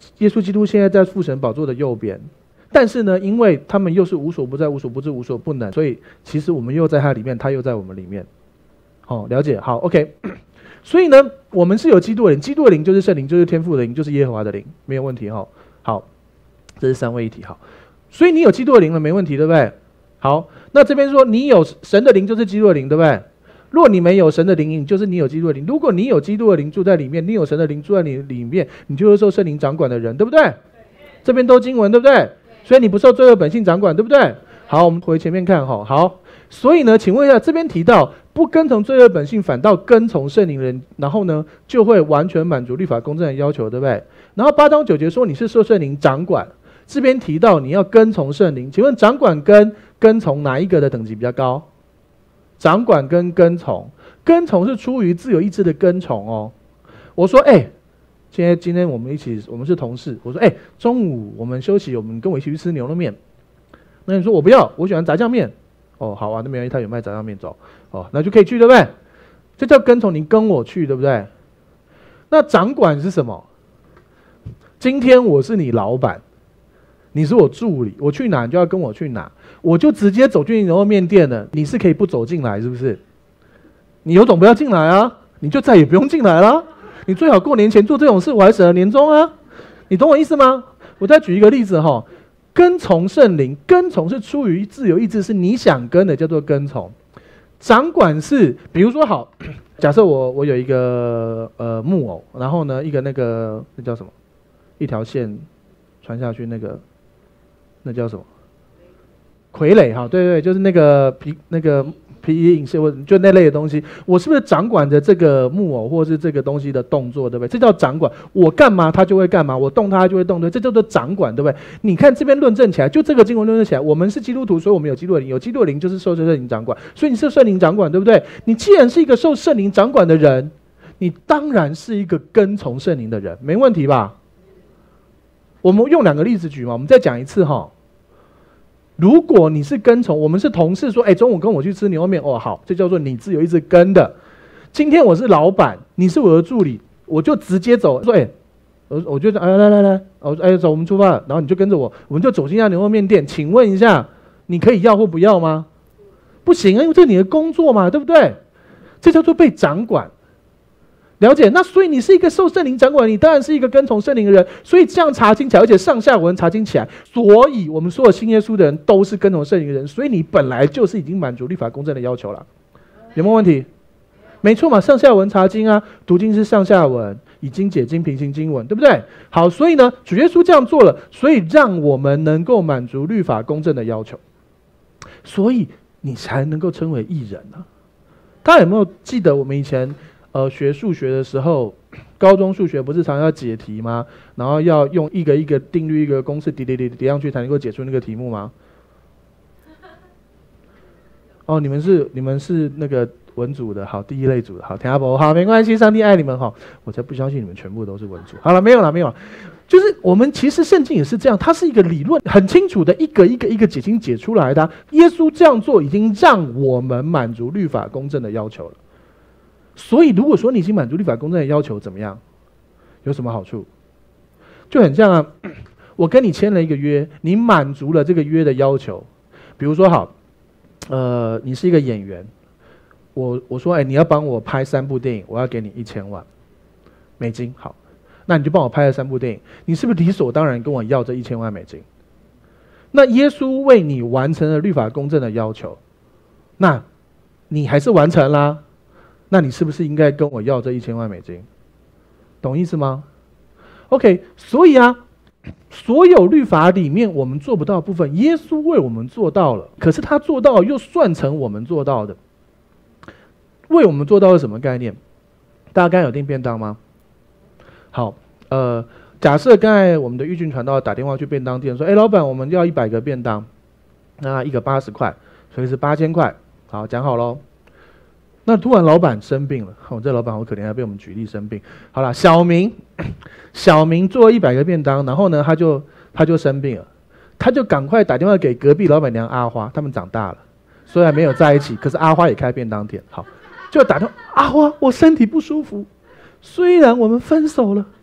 耶稣基督现在在父神宝座的右边，但是呢，因为他们又是无所不在、无所不知、无所不能，所以其实我们又在他里面，他又在我们里面。好，了解。好 ，OK。所以呢，我们是有基督的灵，基督的灵就是圣灵，就是天父的灵，就是耶和华的灵，没有问题哈。好，这是三位一体。好，所以你有基督的灵了，没问题，对不对？好，那这边说你有神的灵，就是基督的灵，对不对？如果你没有神的灵，就是你有基督的灵。如果你有基督的灵住在里面，你有神的灵住在你里面，你就是受圣灵掌管的人，对不对？这边都经文，对不对？所以你不受罪恶本性掌管，对不对？好，我们回前面看哈。好，所以呢，请问一下，这边提到不跟从罪恶本性，反倒跟从圣灵的人，然后呢，就会完全满足律法公正的要求，对不对？然后8章9节说你是受圣灵掌管，这边提到你要跟从圣灵，请问掌管跟从哪一个的等级比较高？掌管跟跟从，跟从是出于自由意志的跟从哦。我说，今天我们是同事，我说，中午我们休息，我们跟我一起去吃牛肉面。那你说我不要，我喜欢炸酱面。哦，好啊，那边他有卖炸酱面，走。哦，那就可以去，对不对？这叫跟从，你跟我去，对不对？那掌管是什么？今天我是你老板，你是我助理，我去哪你就要跟我去哪，我就直接走进牛肉面店了，你是可以不走进来，是不是？你有种不要进来啊，你就再也不用进来了。你最好过年前做这种事，我还省了年终啊。你懂我意思吗？我再举一个例子哈，跟从圣灵，跟从是出于自由意志，是你想跟的，叫做跟从。掌管是，比如说好，假设我有一个木偶，然后呢一个那叫什么，一条线传下去那叫什么？傀儡哈，对，就是那个皮影视就那类的东西，我是不是掌管着这个木偶或是这个东西的动作，对不对？这叫掌管，我干嘛它就会干嘛，我动它就会动，对，这叫做掌管，对不对？你看这边论证起来，就这个经文论证起来，我们是基督徒，所以我们有基督的灵，有基督的灵就是受圣灵掌管，所以你是圣灵掌管，对不对？你既然是一个受圣灵掌管的人，你当然是一个跟从圣灵的人，没问题吧？我们用2个例子举嘛，我们再讲一次哈。如果你是跟从，我们是同事说，中午跟我去吃牛肉面，哦，好，这叫做你自由意志跟的。今天我是老板，你是我的助理，我就直接走，说，我就来，走，我们出发了，然后你就跟着我，我们就走进一家牛肉面店，请问一下，你可以要或不要吗？不行啊，因为这是你的工作嘛，对不对？这叫做被掌管。了解，那所以你是一个受圣灵掌管，你当然是一个跟从圣灵的人，所以这样查经起来，而且上下文查经起来，所以我们所有信耶稣的人都是跟从圣灵的人，所以你本来就是已经满足律法公正的要求了，有没有问题？没错嘛，上下文查经啊，读经是上下文，以经解经，平行经文，对不对？好，所以呢，主耶稣这样做了，所以让我们能够满足律法公正的要求，所以你才能够称为义人啊。大家有没有记得我们以前？学数学的时候，高中数学不是常要解题吗？然后要用一个一个定律、一个公式叠上去才能够解出那个题目吗？哦，你们是那个文组的，好，第一类组的，好，听下不好，没关系，上帝爱你们哈，我才不相信你们全部都是文组。好了，没有了，就是我们其实圣经也是这样，它是一个理论，很清楚的一个一个解经解出来的。耶稣这样做已经让我们满足律法公正的要求了。所以如果说你已经满足律法公正的要求，怎么样？有什么好处？就很像啊，我跟你签了一个约，你满足了这个约的要求。比如说好，你是一个演员，我说你要帮我拍3部电影，我要给你1000万美金。好，那你就帮我拍了3部电影，你是不是理所当然跟我要这1000万美金？那耶稣为你完成了律法公正的要求，那你还是完成啦。那你是不是应该跟我要这1000万美金？懂意思吗 ？OK， 所以啊，所有律法里面我们做不到的部分，耶稣为我们做到了。可是他做到了又算成我们做到的。为我们做到了什么概念？大家刚才有订便当吗？好，假设刚才我们的玉俊传道打电话去便当店说，老板，我们要100个便当，那一个80块，所以是8000块。好，讲好咯。那突然老板生病了，这老板好可怜，还被我们举例生病。好了，小明做100个便当，然后呢，他就生病了，他就赶快打电话给隔壁老板娘阿花，他们长大了，虽然没有在一起，可是阿花也开便当店。好，就打电话，阿花，我身体不舒服，虽然我们分手了，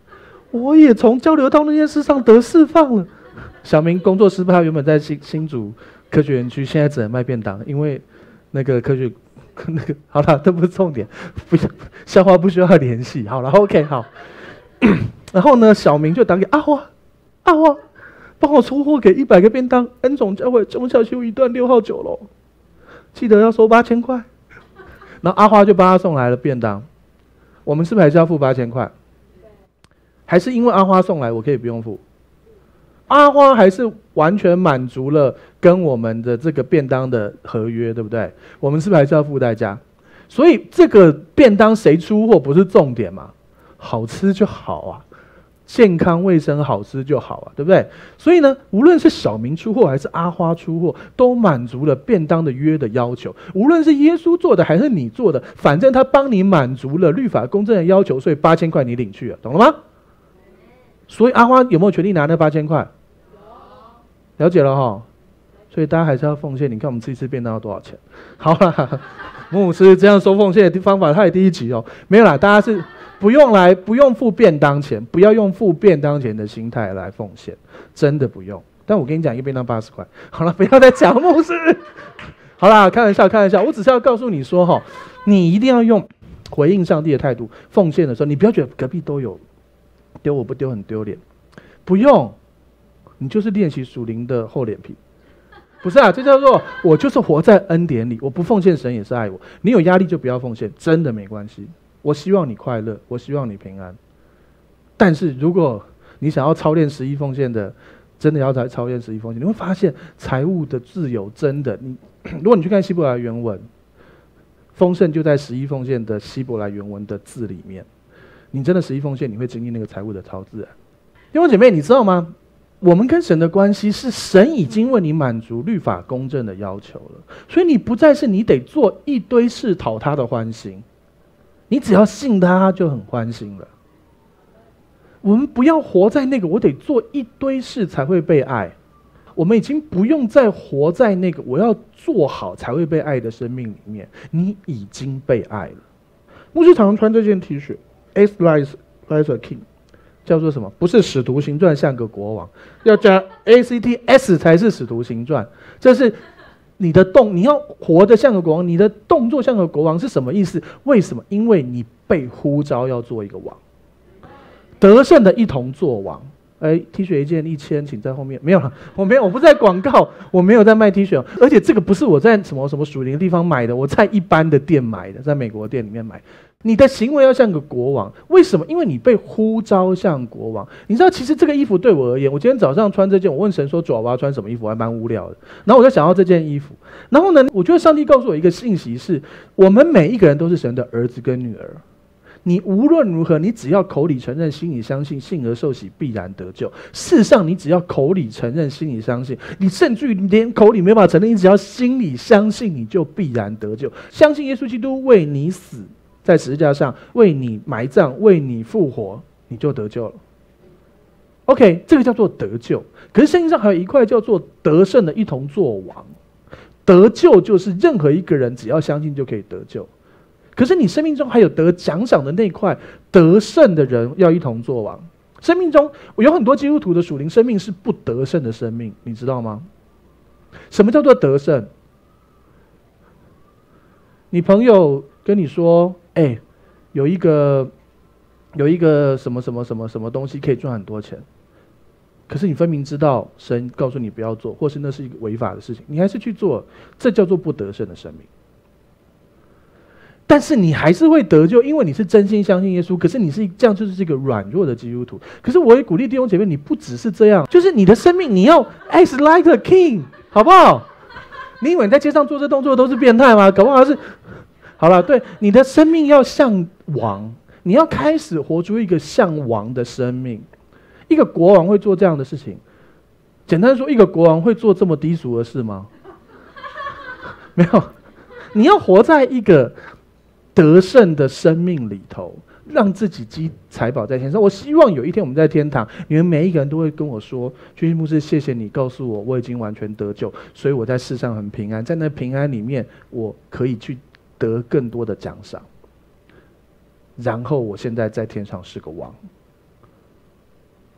我也从交流道那件事上得释放了。小明工作失败，他原本在新竹科学园区，现在只能卖便当，因为那个好了，这不是重点，不笑话不需要联系。好了 ，OK 好。然后呢，小明就打给阿花，阿花，帮我出货给100个便当，恩宠教会中小修一段6号9楼，记得要收8000块。然后阿花就帮他送来了便当，我们是不是还是要付8000块？还是因为阿花送来，我可以不用付？阿花还是完全满足了跟我们的这个便当的合约，对不对？我们是不是还是要付代价？所以这个便当谁出货不是重点嘛？好吃就好啊，健康卫生好吃就好啊，对不对？所以呢，无论是小明出货还是阿花出货，都满足了便当的约的要求。无论是耶稣做的还是你做的，反正他帮你满足了律法公正的要求，所以8000块你领去了，懂了吗？所以阿花有没有权利拿那8000块？了解了哈，所以大家还是要奉献。你看我们吃一次便当要多少钱？好啦，牧师这样收奉献的方法，他也第1集哦，没有啦，大家是不用付便当钱，不要用付便当钱的心态来奉献，真的不用。但我跟你讲，一个便当80块。好了，不要再讲牧师。好啦，开玩笑，我只是要告诉你说哈，你一定要用回应上帝的态度奉献的时候，你不要觉得隔壁都有，丢我不丢很丢脸，不用。你就是练习属灵的厚脸皮，不是啊？这叫做我就是活在恩典里，我不奉献，神也是爱我。你有压力就不要奉献，真的没关系。我希望你快乐，我希望你平安。但是如果你想要操练11奉献的，真的要操练11奉献，你会发现财务的自由真的，如果你去看希伯来原文，丰盛就在11奉献的希伯来原文的字里面。你真的11奉献，你会经历那个财务的超自然。弟兄姐妹，你知道吗？我们跟神的关系是神已经为你满足律法公正的要求了，所以你不再是你得做一堆事讨他的欢心，你只要信他就很欢心了。我们不要活在那个我得做一堆事才会被爱，我们已经不用再活在那个我要做好才会被爱的生命里面，你已经被爱了。牧师常常穿这件 T 恤 ，As like a king。叫做什么？不是使徒行传像个国王，要加 ACTS 才是使徒行传。这是你的你要活得像个国王，你的动作像个国王是什么意思？为什么？因为你被呼召要做一个王，得胜的一同做王。T 恤一件1000，请在后面。没有了，我不在广告，我没有在卖 T 恤，而且这个不是我在什么属灵的地方买的，我在一般的店买的，在美国店里面买。你的行为要像个国王，为什么？因为你被呼召像国王。你知道，其实这个衣服对我而言，我今天早上穿这件，我问神说：“主啊，我要穿什么衣服？”还蛮无聊的。然后我就想到这件衣服。然后呢，我觉得上帝告诉我一个信息是：我们每一个人都是神的儿子跟女儿。你无论如何，你只要口里承认，心里相信，信而受洗，必然得救。事实上，你只要口里承认，心里相信，你甚至于连口里没办法承认，你只要心里相信，你就必然得救。相信耶稣基督为你死。在十字架上为你埋葬，为你复活，你就得救了。OK， 这个叫做得救。可是圣经上还有一块叫做得胜的一同作王。得救就是任何一个人只要相信就可以得救。可是你生命中还有得奖赏的那块，得胜的人要一同作王。生命中有很多基督徒的属灵生命是不得胜的生命，你知道吗？什么叫做得胜？你朋友跟你说，有一个什么东西可以赚很多钱，可是你分明知道神告诉你不要做，或是那是一个违法的事情，你还是去做，这叫做不得胜的生命。但是你还是会得救，因为你是真心相信耶稣。可是你是这样，就是一个软弱的基督徒。可是我也鼓励弟兄姐妹，你不只是这样，就是你的生命你要 as like a king， 好不好？你以为你在街上做这动作都是变态吗？搞不好是。好了，对，你的生命要像王，你要开始活出一个像王的生命。一个国王会做这样的事情，简单说，一个国王会做这么低俗的事吗？没有，你要活在一个得胜的生命里头，让自己积财宝在天上。我希望有一天我们在天堂，你们每一个人都会跟我说：“君信牧师，谢谢你告诉我，我已经完全得救，所以我在世上很平安。在那平安里面，我可以去得更多的奖赏。然后我现在在天上是个王。”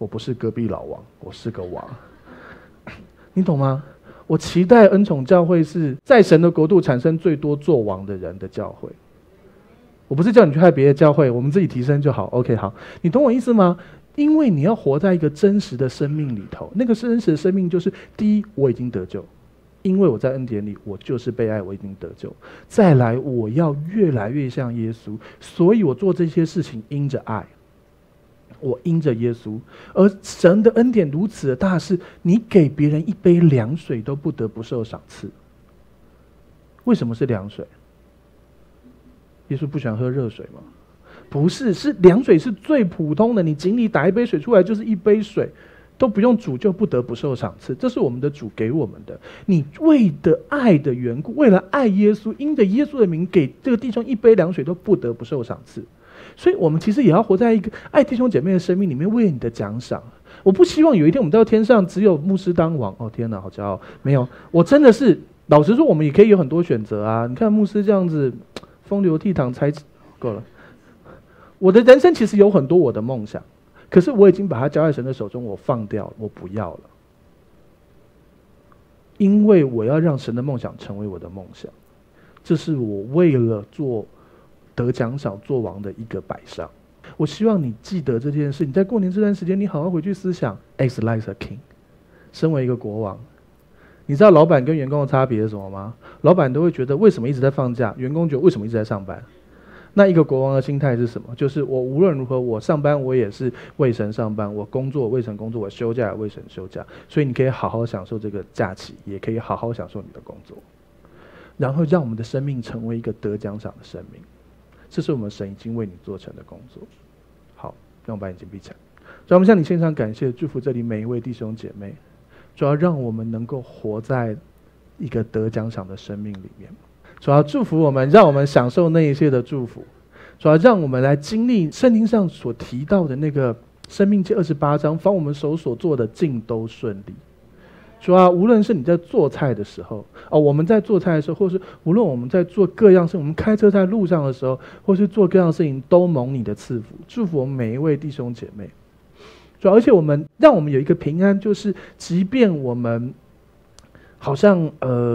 我不是隔壁老王，我是个王。你懂吗？我期待恩宠教会是在神的国度产生最多做王的人的教会。我不是叫你去害别的教会，我们自己提升就好。OK， 好，你懂我意思吗？因为你要活在一个真实的生命里头，那个真实的生命就是：第一，我已经得救，因为我在恩典里，我就是被爱，我已经得救。再来，我要越来越像耶稣，所以我做这些事情因着爱，我因着耶稣。而神的恩典如此的大，是你给别人一杯凉水都不得不受赏赐。为什么是凉水？耶稣不喜欢喝热水吗？不是，是凉水是最普通的，你井里打一杯水出来就是一杯水，都不用煮就不得不受赏赐，这是我们的主给我们的。你为的爱的缘故，为了爱耶稣，因着耶稣的名给这个弟兄一杯凉水都不得不受赏赐。所以我们其实也要活在一个爱弟兄姐妹的生命里面，为你的奖赏。我不希望有一天我们到天上只有牧师当王，哦天哪，好骄傲！没有，我真的是老实说，我们也可以有很多选择啊。你看牧师这样子风流倜傥才够了。我的人生其实有很多我的梦想，可是我已经把它交在神的手中，我放掉了，我不要了，因为我要让神的梦想成为我的梦想，这是我为了做得奖赏做王的一个摆上。我希望你记得这件事，你在过年这段时间，你好好回去思想 As like a king， 身为一个国王。你知道老板跟员工的差别是什么吗？老板都会觉得为什么一直在放假，员工觉得为什么一直在上班。那一个国王的心态是什么？就是我无论如何，我上班我也是为神上班，我工作为神工作，我休假也为神休假。所以你可以好好享受这个假期，也可以好好享受你的工作，然后让我们的生命成为一个得奖赏的生命。这是我们神已经为你做成的工作。好，让我们把眼睛闭起来。让我们向你献上感谢，祝福这里每一位弟兄姐妹。主要让我们能够活在一个得奖赏的生命里面。主要祝福我们，让我们享受那一切的祝福。主要让我们来经历圣经上所提到的那个申命记28章，凡我们手所做的尽都顺利。主要无论是你在做菜的时候，我们在做菜的时候，或是无论我们在做各样事，我们开车在路上的时候，或是做各样事情，都蒙你的赐福。祝福我们每一位弟兄姐妹。主要而且让我们有一个平安，就是即便我们好像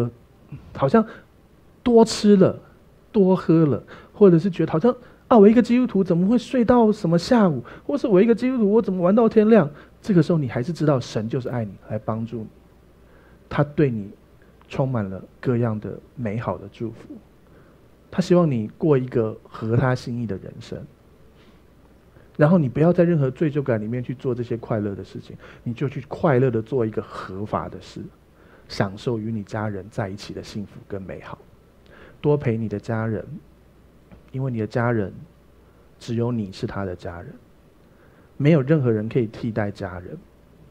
多吃了多喝了，或者是觉得好像我一个基督徒怎么会睡到什么下午，或是我一个基督徒我怎么玩到天亮，这个时候你还是知道神就是爱你，来帮助你，他对你充满了各样的美好的祝福，他希望你过一个合他心意的人生。然后你不要在任何罪疚感里面去做这些快乐的事情，你就去快乐的做一个合法的事，享受与你家人在一起的幸福跟美好。多陪你的家人，因为你的家人只有你是他的家人，没有任何人可以替代家人。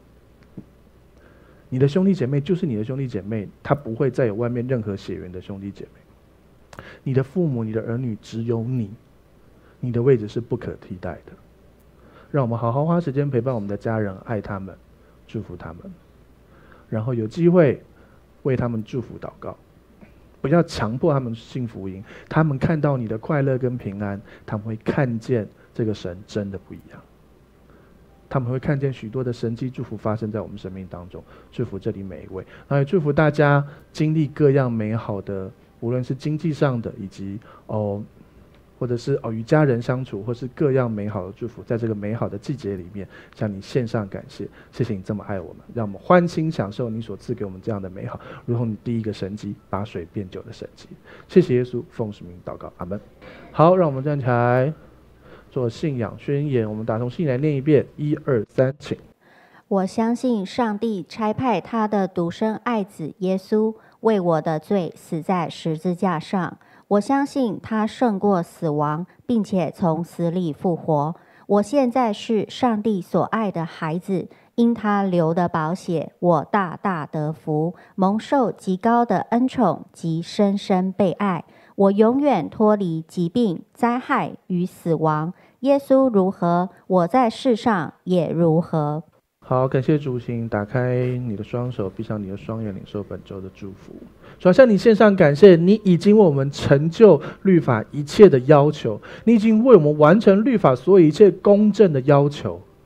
你的兄弟姐妹就是你的兄弟姐妹，他不会再有外面任何血缘的兄弟姐妹。你的父母、你的儿女只有你，你的位置是不可替代的。让我们好好花时间陪伴我们的家人，爱他们，祝福他们，然后有机会为他们祝福祷告。不要强迫他们信福音，他们看到你的快乐跟平安，他们会看见这个神真的不一样，他们会看见许多的神迹祝福发生在我们生命当中。祝福这里每一位，然后也祝福大家经历各样美好的，无论是经济上的，以及或者是与家人相处，或是各样美好的祝福，在这个美好的季节里面向你献上感谢。谢谢你这么爱我们，让我们欢欣享受你所赐给我们这样的美好，如同你第一个神迹把水变酒的神迹。谢谢耶稣，奉主名祷告，阿们。好，让我们站起来做信仰宣言，我们打从心来念一遍，1、2、3，请。 我相信上帝差派他的独生爱子耶稣为我的罪死在十字架上。我相信他胜过死亡，并且从死里复活。我现在是上帝所爱的孩子，因他流的宝血，我大大得福，蒙受极高的恩宠及深深被爱。我永远脱离疾病、灾害与死亡。耶稣如何，我在世上也如何。 好，感谢主，请打开你的双手，闭上你的双眼，领受本周的祝福。主要向你献上感谢，你已经为我们成就律法一切的要求，你已经为我们完成律法所有一切公正的要求。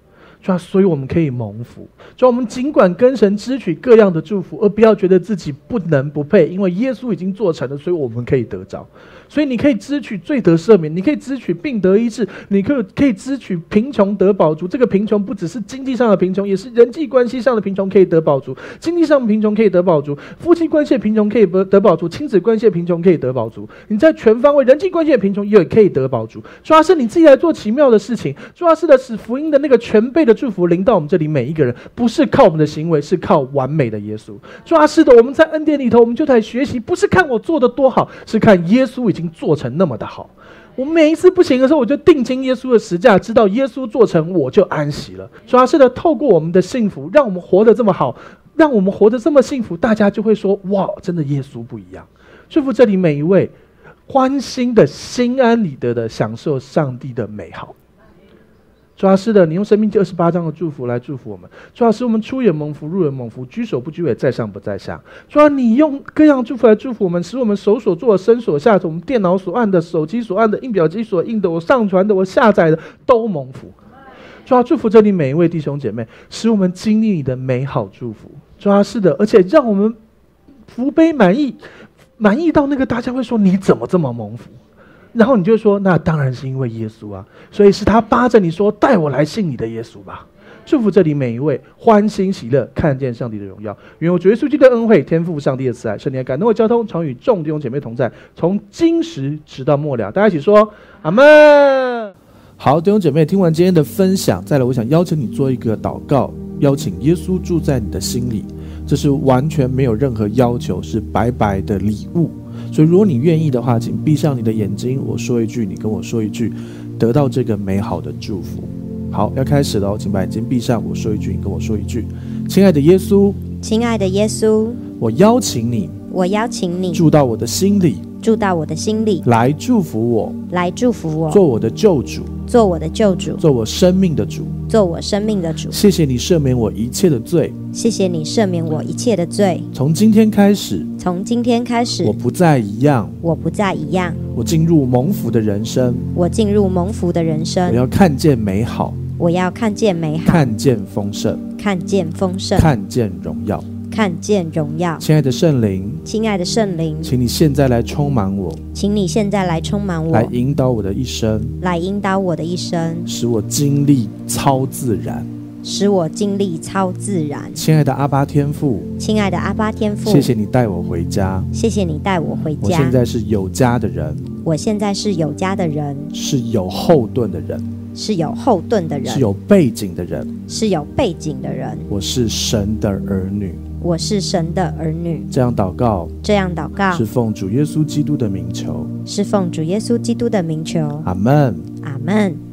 主要所以我们可以蒙福。主要我们尽管跟神支取各样的祝福，而不要觉得自己不能不配，因为耶稣已经做成了，所以我们可以得着。所以你可以支取罪得赦免，你可以支取病得医治，你可以支取贫穷得饱足。这个贫穷不只是经济上的贫穷，也是人际关系上的贫穷可以得饱足。经济上的贫穷可以得饱足，夫妻关系的贫穷可以得饱足，亲子关系的贫穷可以得饱足。你在全方位人际关系的贫穷也可以得饱足。主要是你自己来做奇妙的事情，主要是的使福音的那个全备的祝福临到我们这里每一个人，不是靠我们的行为，是靠完美的耶稣。主要是的，我们在恩典里头，我们就在学习，不是看我做的多好，是看耶稣已经做成那么的好。我每一次不行的时候，我就定睛耶稣的十架，知道耶稣做成，我就安息了。主要是的，透过我们的幸福，让我们活得这么好，让我们活得这么幸福，大家就会说：哇，真的耶稣不一样。祝福这里每一位欢欣的心安理得的享受上帝的美好。主要是的，你用生命记28章的祝福来祝福我们。主要是我们出也蒙福，入也蒙福，居首不居尾，在上不在下。主要你用各样祝福来祝福我们，使我们手所做的、身所下的、我们电脑所按的、手机所按的、印表机所印的、我上传的、我下载的，都蒙福。主要祝福这里每一位弟兄姐妹，使我们经历你的美好祝福。主要是的，而且让我们福杯满溢，满溢到那个大家会说你怎么这么蒙福？然后你就说，那当然是因为耶稣啊，所以是他扒着你说，带我来信你的耶稣吧。祝福这里每一位欢欣喜乐，看见上帝的荣耀。愿我主耶稣基督的恩惠、天父上帝的慈爱、圣灵的感动和交通，常与众弟兄姐妹同在，从今时直到末了。大家一起说阿们。好，弟兄姐妹，听完今天的分享，再来我想邀请你做一个祷告，邀请耶稣住在你的心里。这是完全没有任何要求，是白白的礼物。所以如果你愿意的话，请闭上你的眼睛，我说一句，你跟我说一句，得到这个美好的祝福。好，要开始了，请把眼睛闭上，我说一句，你跟我说一句。亲爱的耶稣， 亲爱的耶稣， 我邀请你， 我邀请你住到我的心里， 住到我的心里， 来祝福我， 来祝福我， 做我的救主， 做我的救主， 做我生命的主， 做我生命的主。 谢谢你赦免我一切的罪， 谢谢你赦免我一切的罪。 从今天开始， 从今天开始， 我不再一样， 我不再一样， 我进入蒙福的人生， 我进入蒙福的人生。 我要看见美好， 我要看见美好， 看见丰盛， 看见丰盛， 看见荣耀， 看见荣耀。 亲爱的圣灵， 亲爱的圣灵， 请你现在来充满我， 请你现在来充满我， 来引导我的一生， 来引导我的一生， 使我经历超自然， 使我经历超自然。 亲爱的阿爸天父， 亲爱的阿爸天父， 谢谢你带我回家， 谢谢你带我回家。 我现在是有家的人， 我现在是有家的人， 是有后盾的人， 是有后盾的人， 是有背景的人， 是有背景的人。 我是神的儿女， 我是神的儿女。 这样祷告， 这样祷告， 是奉主耶稣基督的名求， 是奉主耶稣基督的名求。 阿们。 阿们。